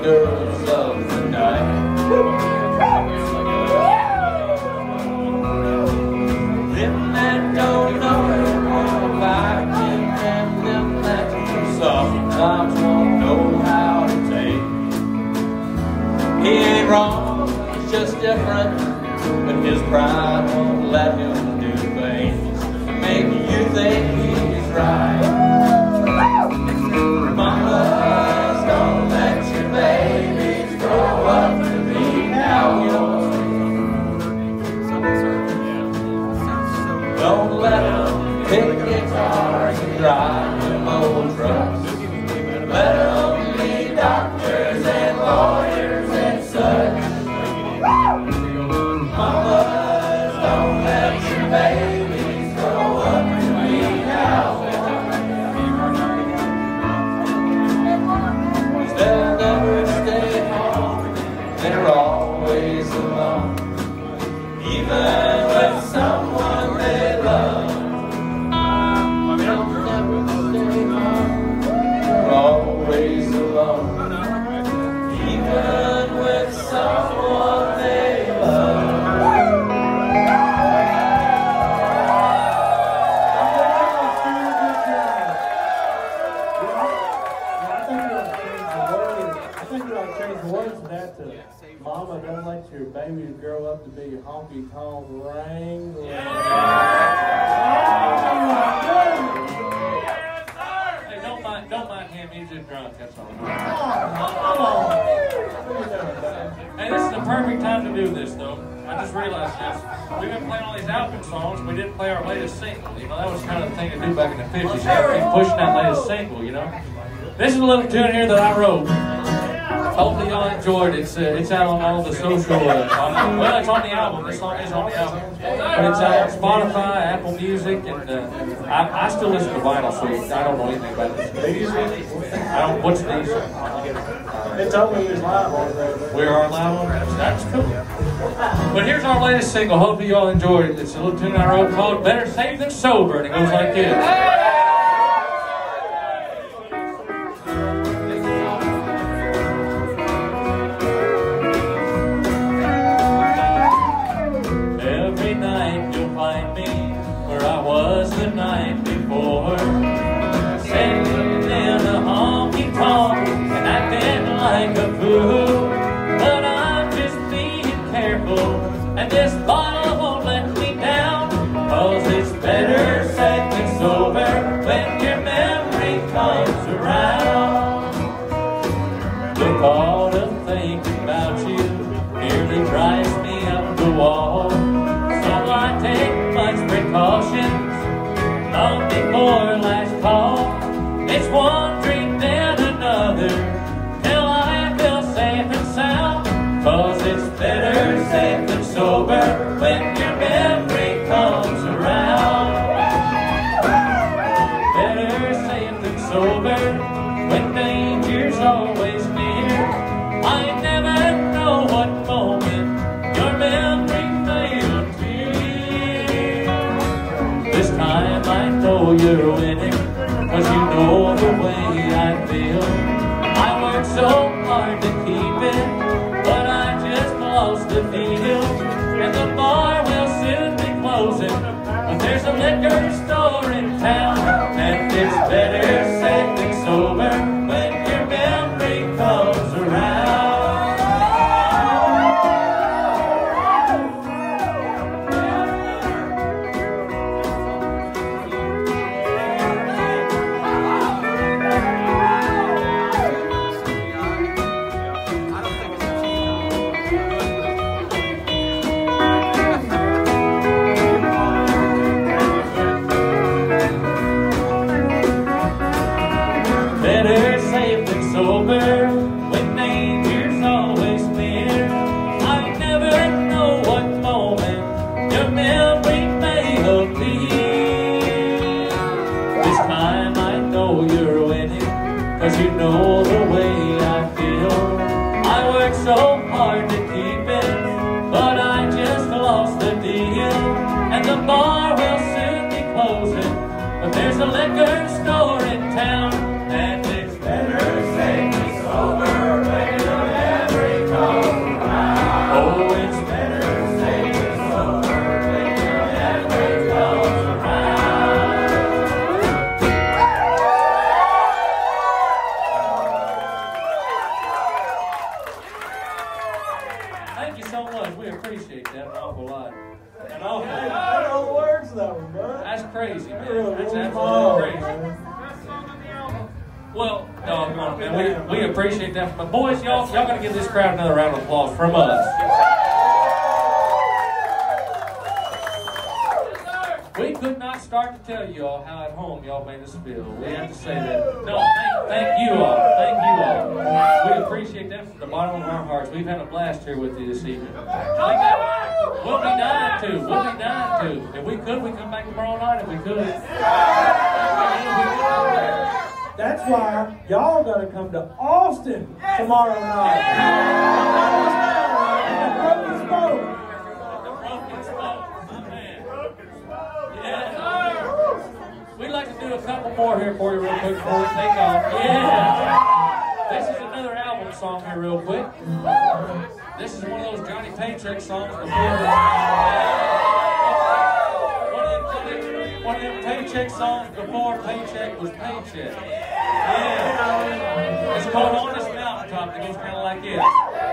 girls of the night. Them that don't know about him and them that sometimes don't know how to take. He ain't wrong, he's just different, but his pride won't let him do things to make you think he's right. Mamas, don't let your babies grow up to be now yours. Don't let them pick guitars and drive them old trucks. Let them be doctors and lawyers and such. Mamas, don't let your babies grow up to be now. They'll never stay home, they're always alone, even with someone they love. They'll never stay home, they're always alone, even with someone they love. Mama, don't let your baby grow up to be honky tonk ring. Hey, don't mind, don't mind him. He's just drunk. That's all. Hey, this is the perfect time to do this, though. I just realized this. We've been playing all these Alvin songs. We didn't play our latest single. You know, that was kind of the thing to do back in the fifties. Keep pushing that latest single. You know. This is a little tune here that I wrote. Hopefully y'all enjoyed it. It's, uh, it's out on all the social, uh, on, well, it's on the album. This song is on the album. But it's out on Spotify, Apple Music, and uh, I, I still listen to vinyl, so I don't know anything about this. I don't, what's these? They told me he was live on there. We are live on that. That's cool. But here's our latest single. Hopefully y'all enjoyed it. It's a little tune I wrote called Better Safe Than Sober, and it goes like this. The night before, sitting in a honky tonk and acting like a fool. But I'm just being careful, and this bottle won't let me down. Cause it's better safe than sober when your memory comes around. The thought of thinking about you nearly drives me up the wall. So I take much precaution long before last call. It's one drink then another till I feel safe and sound. Cause it's better safe than sober when your memory comes around. Better safe than sober when danger's always near. I never know what moment your memory may appear. This time I know you're winning, cause you know the way I feel. I worked so hard to keep it, but I just lost the feel. And the bar will soon be closing, but there's a liquor store in town. And it's better safe than sober when your memory comes around. so much. We appreciate that an awful lot. An awful I lot. don't know the words of that one, bro. That's crazy, man. Really, That's really absolutely wild, crazy. man. Well, doggone, man, we, we appreciate that. But boys, y'all, y'all gotta give this crowd another round of applause from us. We could not start to tell you all how at home y'all made us feel. We have to say that. No, thank, thank you all. Thank you all. We appreciate that from the bottom of our hearts. We've had a blast here with you this evening. We'll be dying to. We'll be dying to. If we could, we'd come back tomorrow night if we could. That's why y'all gotta come to Austin tomorrow night. The Broken Spoke. We'd like to do a couple more here for you real quick before we take off. Yeah! This is another album song here real quick. This is one of those Johnny Paycheck songs before the... One of them, one of them Paycheck songs before Paycheck was Paycheck. Yeah! It's called On This Mountaintop. It goes kind of like this.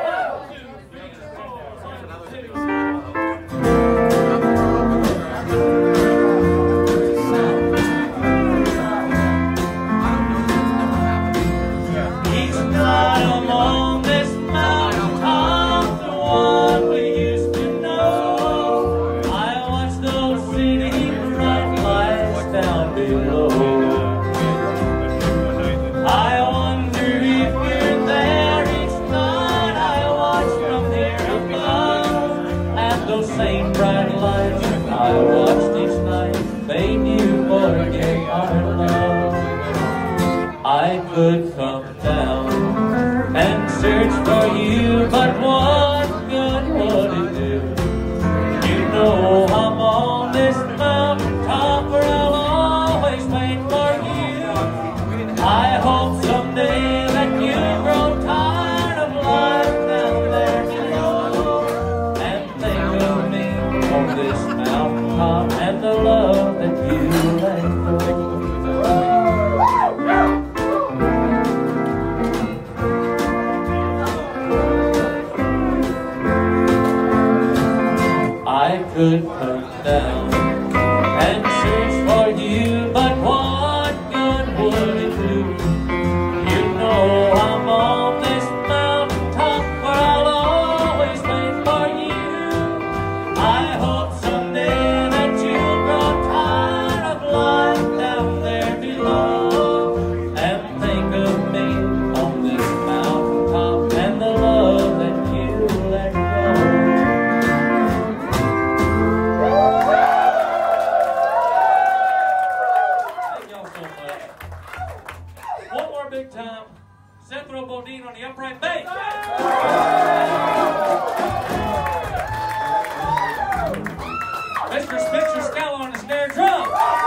Could come down and search for you, but what good would it do? You know I'm on this mountaintop where I'll always wait for you. I hope someday that you grow tired of life down there below and think of me on this mountaintop and the love that you let go. I could come down and search for you, but what good would it do? You know I'm on this mountaintop where I'll always wait for you. I hope someday that you'll grow tired of life down there below and think of me on this mountaintop and the love that you let go. Big time, Centro Bodine on the upright bass. Mister Spencer Scala on the snare drum.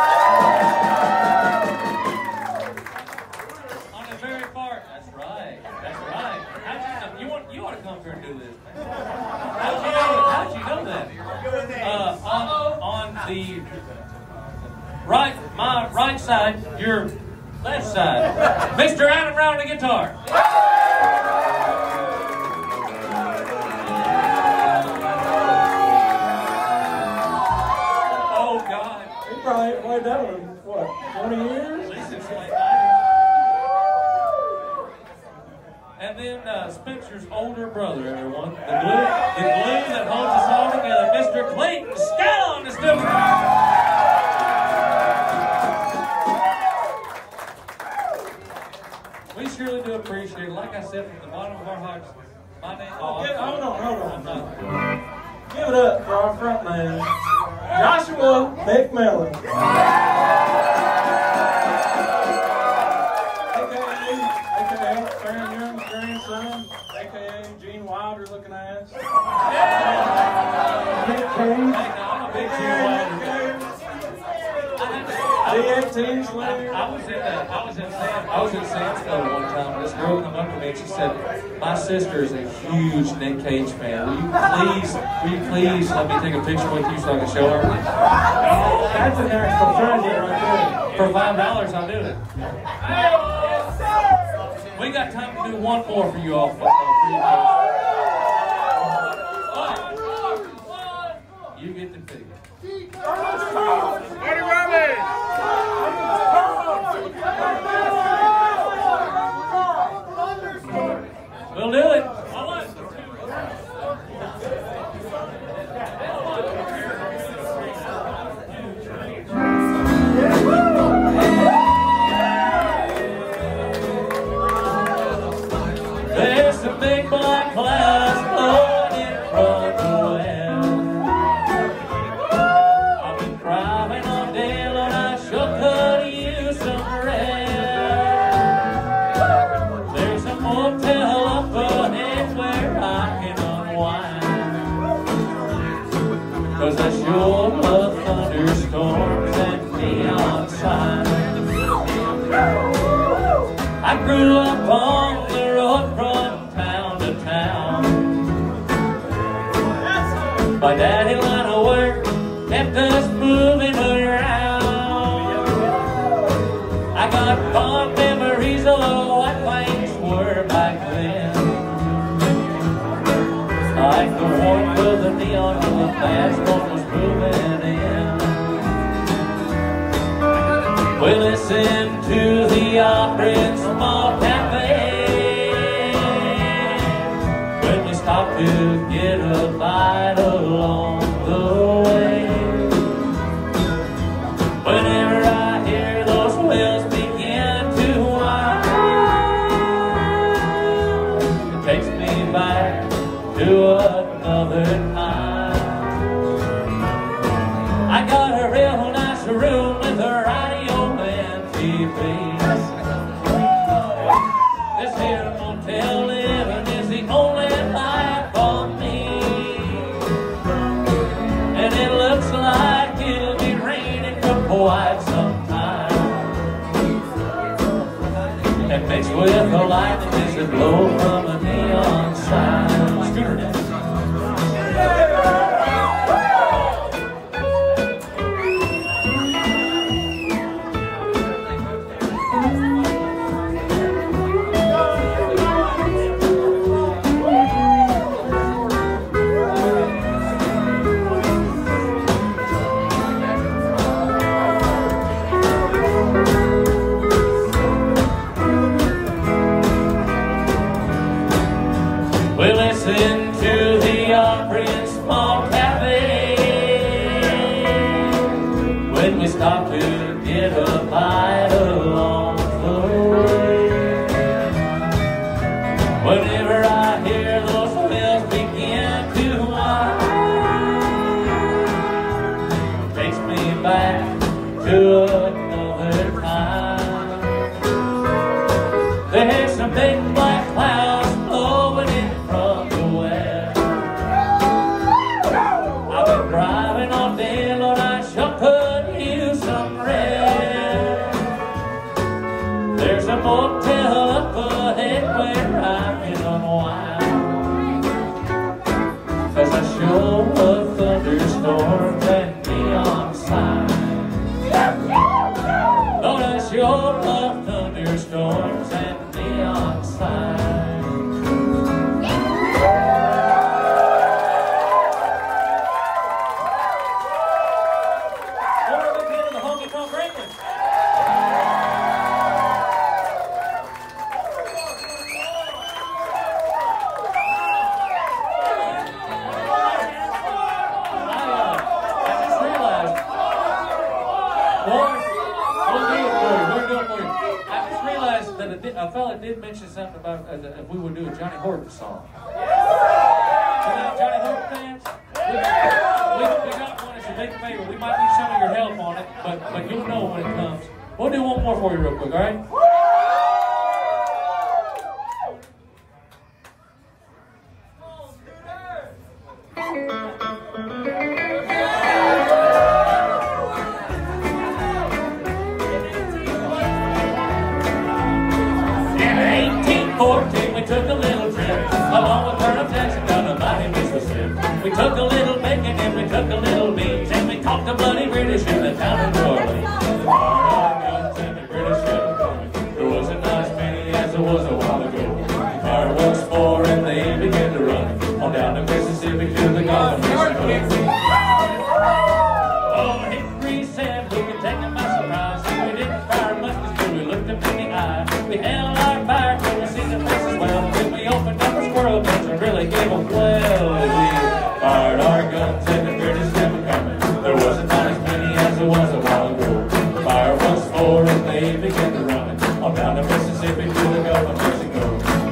On the very far, that's right, that's right. How'd you, know, you want you want to come here and do this, man? How'd you know? How'd you know that? Uh, on on the right, my right side, your left side, Mister Adam Brown on the guitar. Oh God! He probably ain't played that one in what, twenty years? At least it's like And then uh, Spencer's older brother, everyone, the glue, the glue that holds us all together, Mister Clayton Scala on the steel. We surely do appreciate it. Like I said, from the bottom of our hearts, my name. Oh, yeah, hold on, hold on. Not, give it up for our front man, Joshua McMillan. A K A, A K A Farron Young's grandson, A K A Gene Wilder looking ass. Yeah. Hey, now, I'm a big Gene Wilder. D eighteen Slayer. I was in uh, I was in Sam I was in Samsville one time. This girl came up to me and she said, "My sister is a huge Nick Cage fan. Will you please, will you please let me take a picture with you so I can show her?" That's an actual treasure right there. For five dollars, I'll do it. We got time to do one more for you all. For you all. You get the ticket. Eddie Robbins! We'll do it. There's some big black clouds blowing in from the west. I've been crying all day, Lord, I sure could use some rest. There's a motel up ahead where I can unwind, 'cause I sure love thunderstorms and neon signs. I grew up on the road from town to town. My daddy line of work kept us moving around. I got fond memories of what things were back then, like the warmth of the neon when the fast one was moving in. We listened to the opera in small cafe when we stopped to get a bite along the way. Whenever I hear those wheels begin to whine, it takes me back to another time. I got a real nice room with a radio and T V. This here motel living is the only life for me, and it looks like it'll be raining for quite some time. And mixed with the lightning is the glow from a neon sign. Scooter now. We listen to the opera in small cafe when we stop to get a bite along the way. Whenever I hear those wheels begin to whine, it takes me back to another time. There's some big black clouds blowing in from the west. I've been driving all day, Lord, I sure could use some rest. There's a motel up ahead where I can unwind, 'cause I sure love thunderstorms and neon signs. Lord, I sure love thunderstorms and neon signs. What are we getting the honky tonk Wranglers? I just realized, boys, we'll do it for you. We're doing it for you. I just realized that a, di- a fella did mention something about uh, that if we would do a Johnny Horton song. You know Johnny Horton fans? We, we, we got one as a big favor. We might need some of your help on it, but, but you'll know when it comes. We'll do one more for you real quick, all right? In eighteen fourteen, we took a little trip along with Colonel Jackson down to Miami, Mississippi. We took a little bacon and we took a little beans, and we caught the bloody British in the town of New Orleans. Our guns and the British ship coming. There was a nice many as there was a while ago. Fireworks four and they began to run on down the Mississippi to the Gulf of Mexico. world doesn't really give a well. We fired our guns and the British kept coming. There wasn't not as many as there was a while ago. Fire once more and they began to run it on down the Mississippi to the Gulf of Mexico.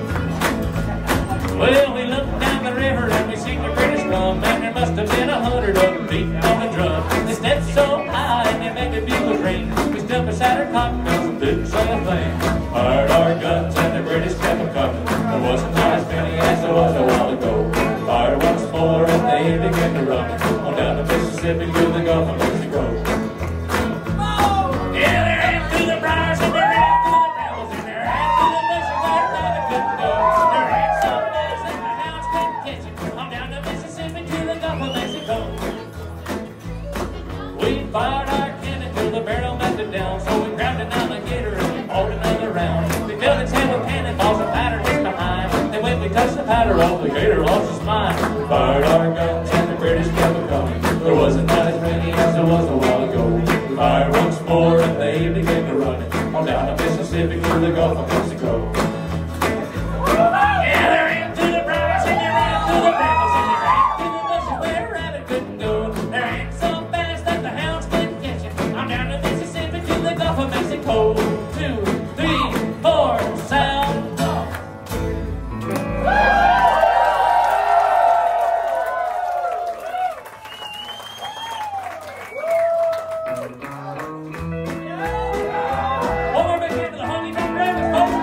Well, we looked down the river and we seen the British come, and there must have been a hundred of them beating on the drum. They stepped so high and they made the bugles ring. We stood beside our cocktails and didn't say a thing. Fired our guns and the British kept a coming. There wasn't not as many as there was a while ago. Fired once more and they began to run it on down the Mississippi to the Gulf of Mexico. Yeah, they're after the briars and they're after the brambles and they're after the bushes where rabbit couldn't go. They're after so fast that the hounds couldn't catch it. On down the Mississippi to the Gulf of Mexico. We fired our cannon till the barrel melted down, so we grabbed an alligator and we pulled another round. We filled its head with cannonballs and powder just behind. Then when we touched the powder off, the gator lost his mind. We fired our guns and the British kept a coming. There wasn't not as many as there was a while ago. We fired once more and they began to run it on down the Mississippi to the Gulf of Mexico. Yeah, they're into the briars and they're into the brambles and they're into the bushes where a rabbit couldn't go. They're in so fast that the hounds couldn't catch it. On down the Mississippi to the Gulf of Mexico. Two, three, four, sound off. One more big hand to the honky tonk rabbits, folks.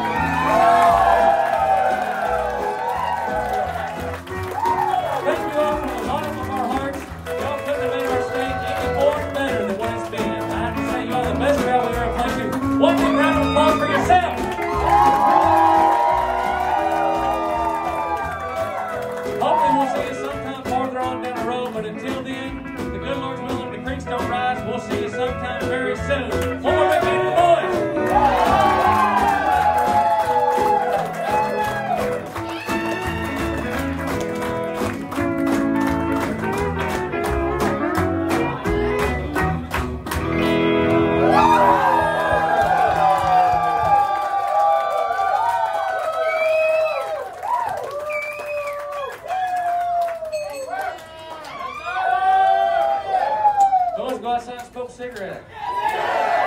Thank you all from the bottom of our hearts. Y'all couldn't have made our state any more better than what it's been. I have to say, y'all the best crowd we've ever played to. One big round of applause for yourself. Hopefully we'll see you sometime farther on down the road, but until then, the good Lord's willing, the creeks don't rise. We'll see you sometime very soon. One more big hand to the boys. Boys, go outside and smoke a cigarette.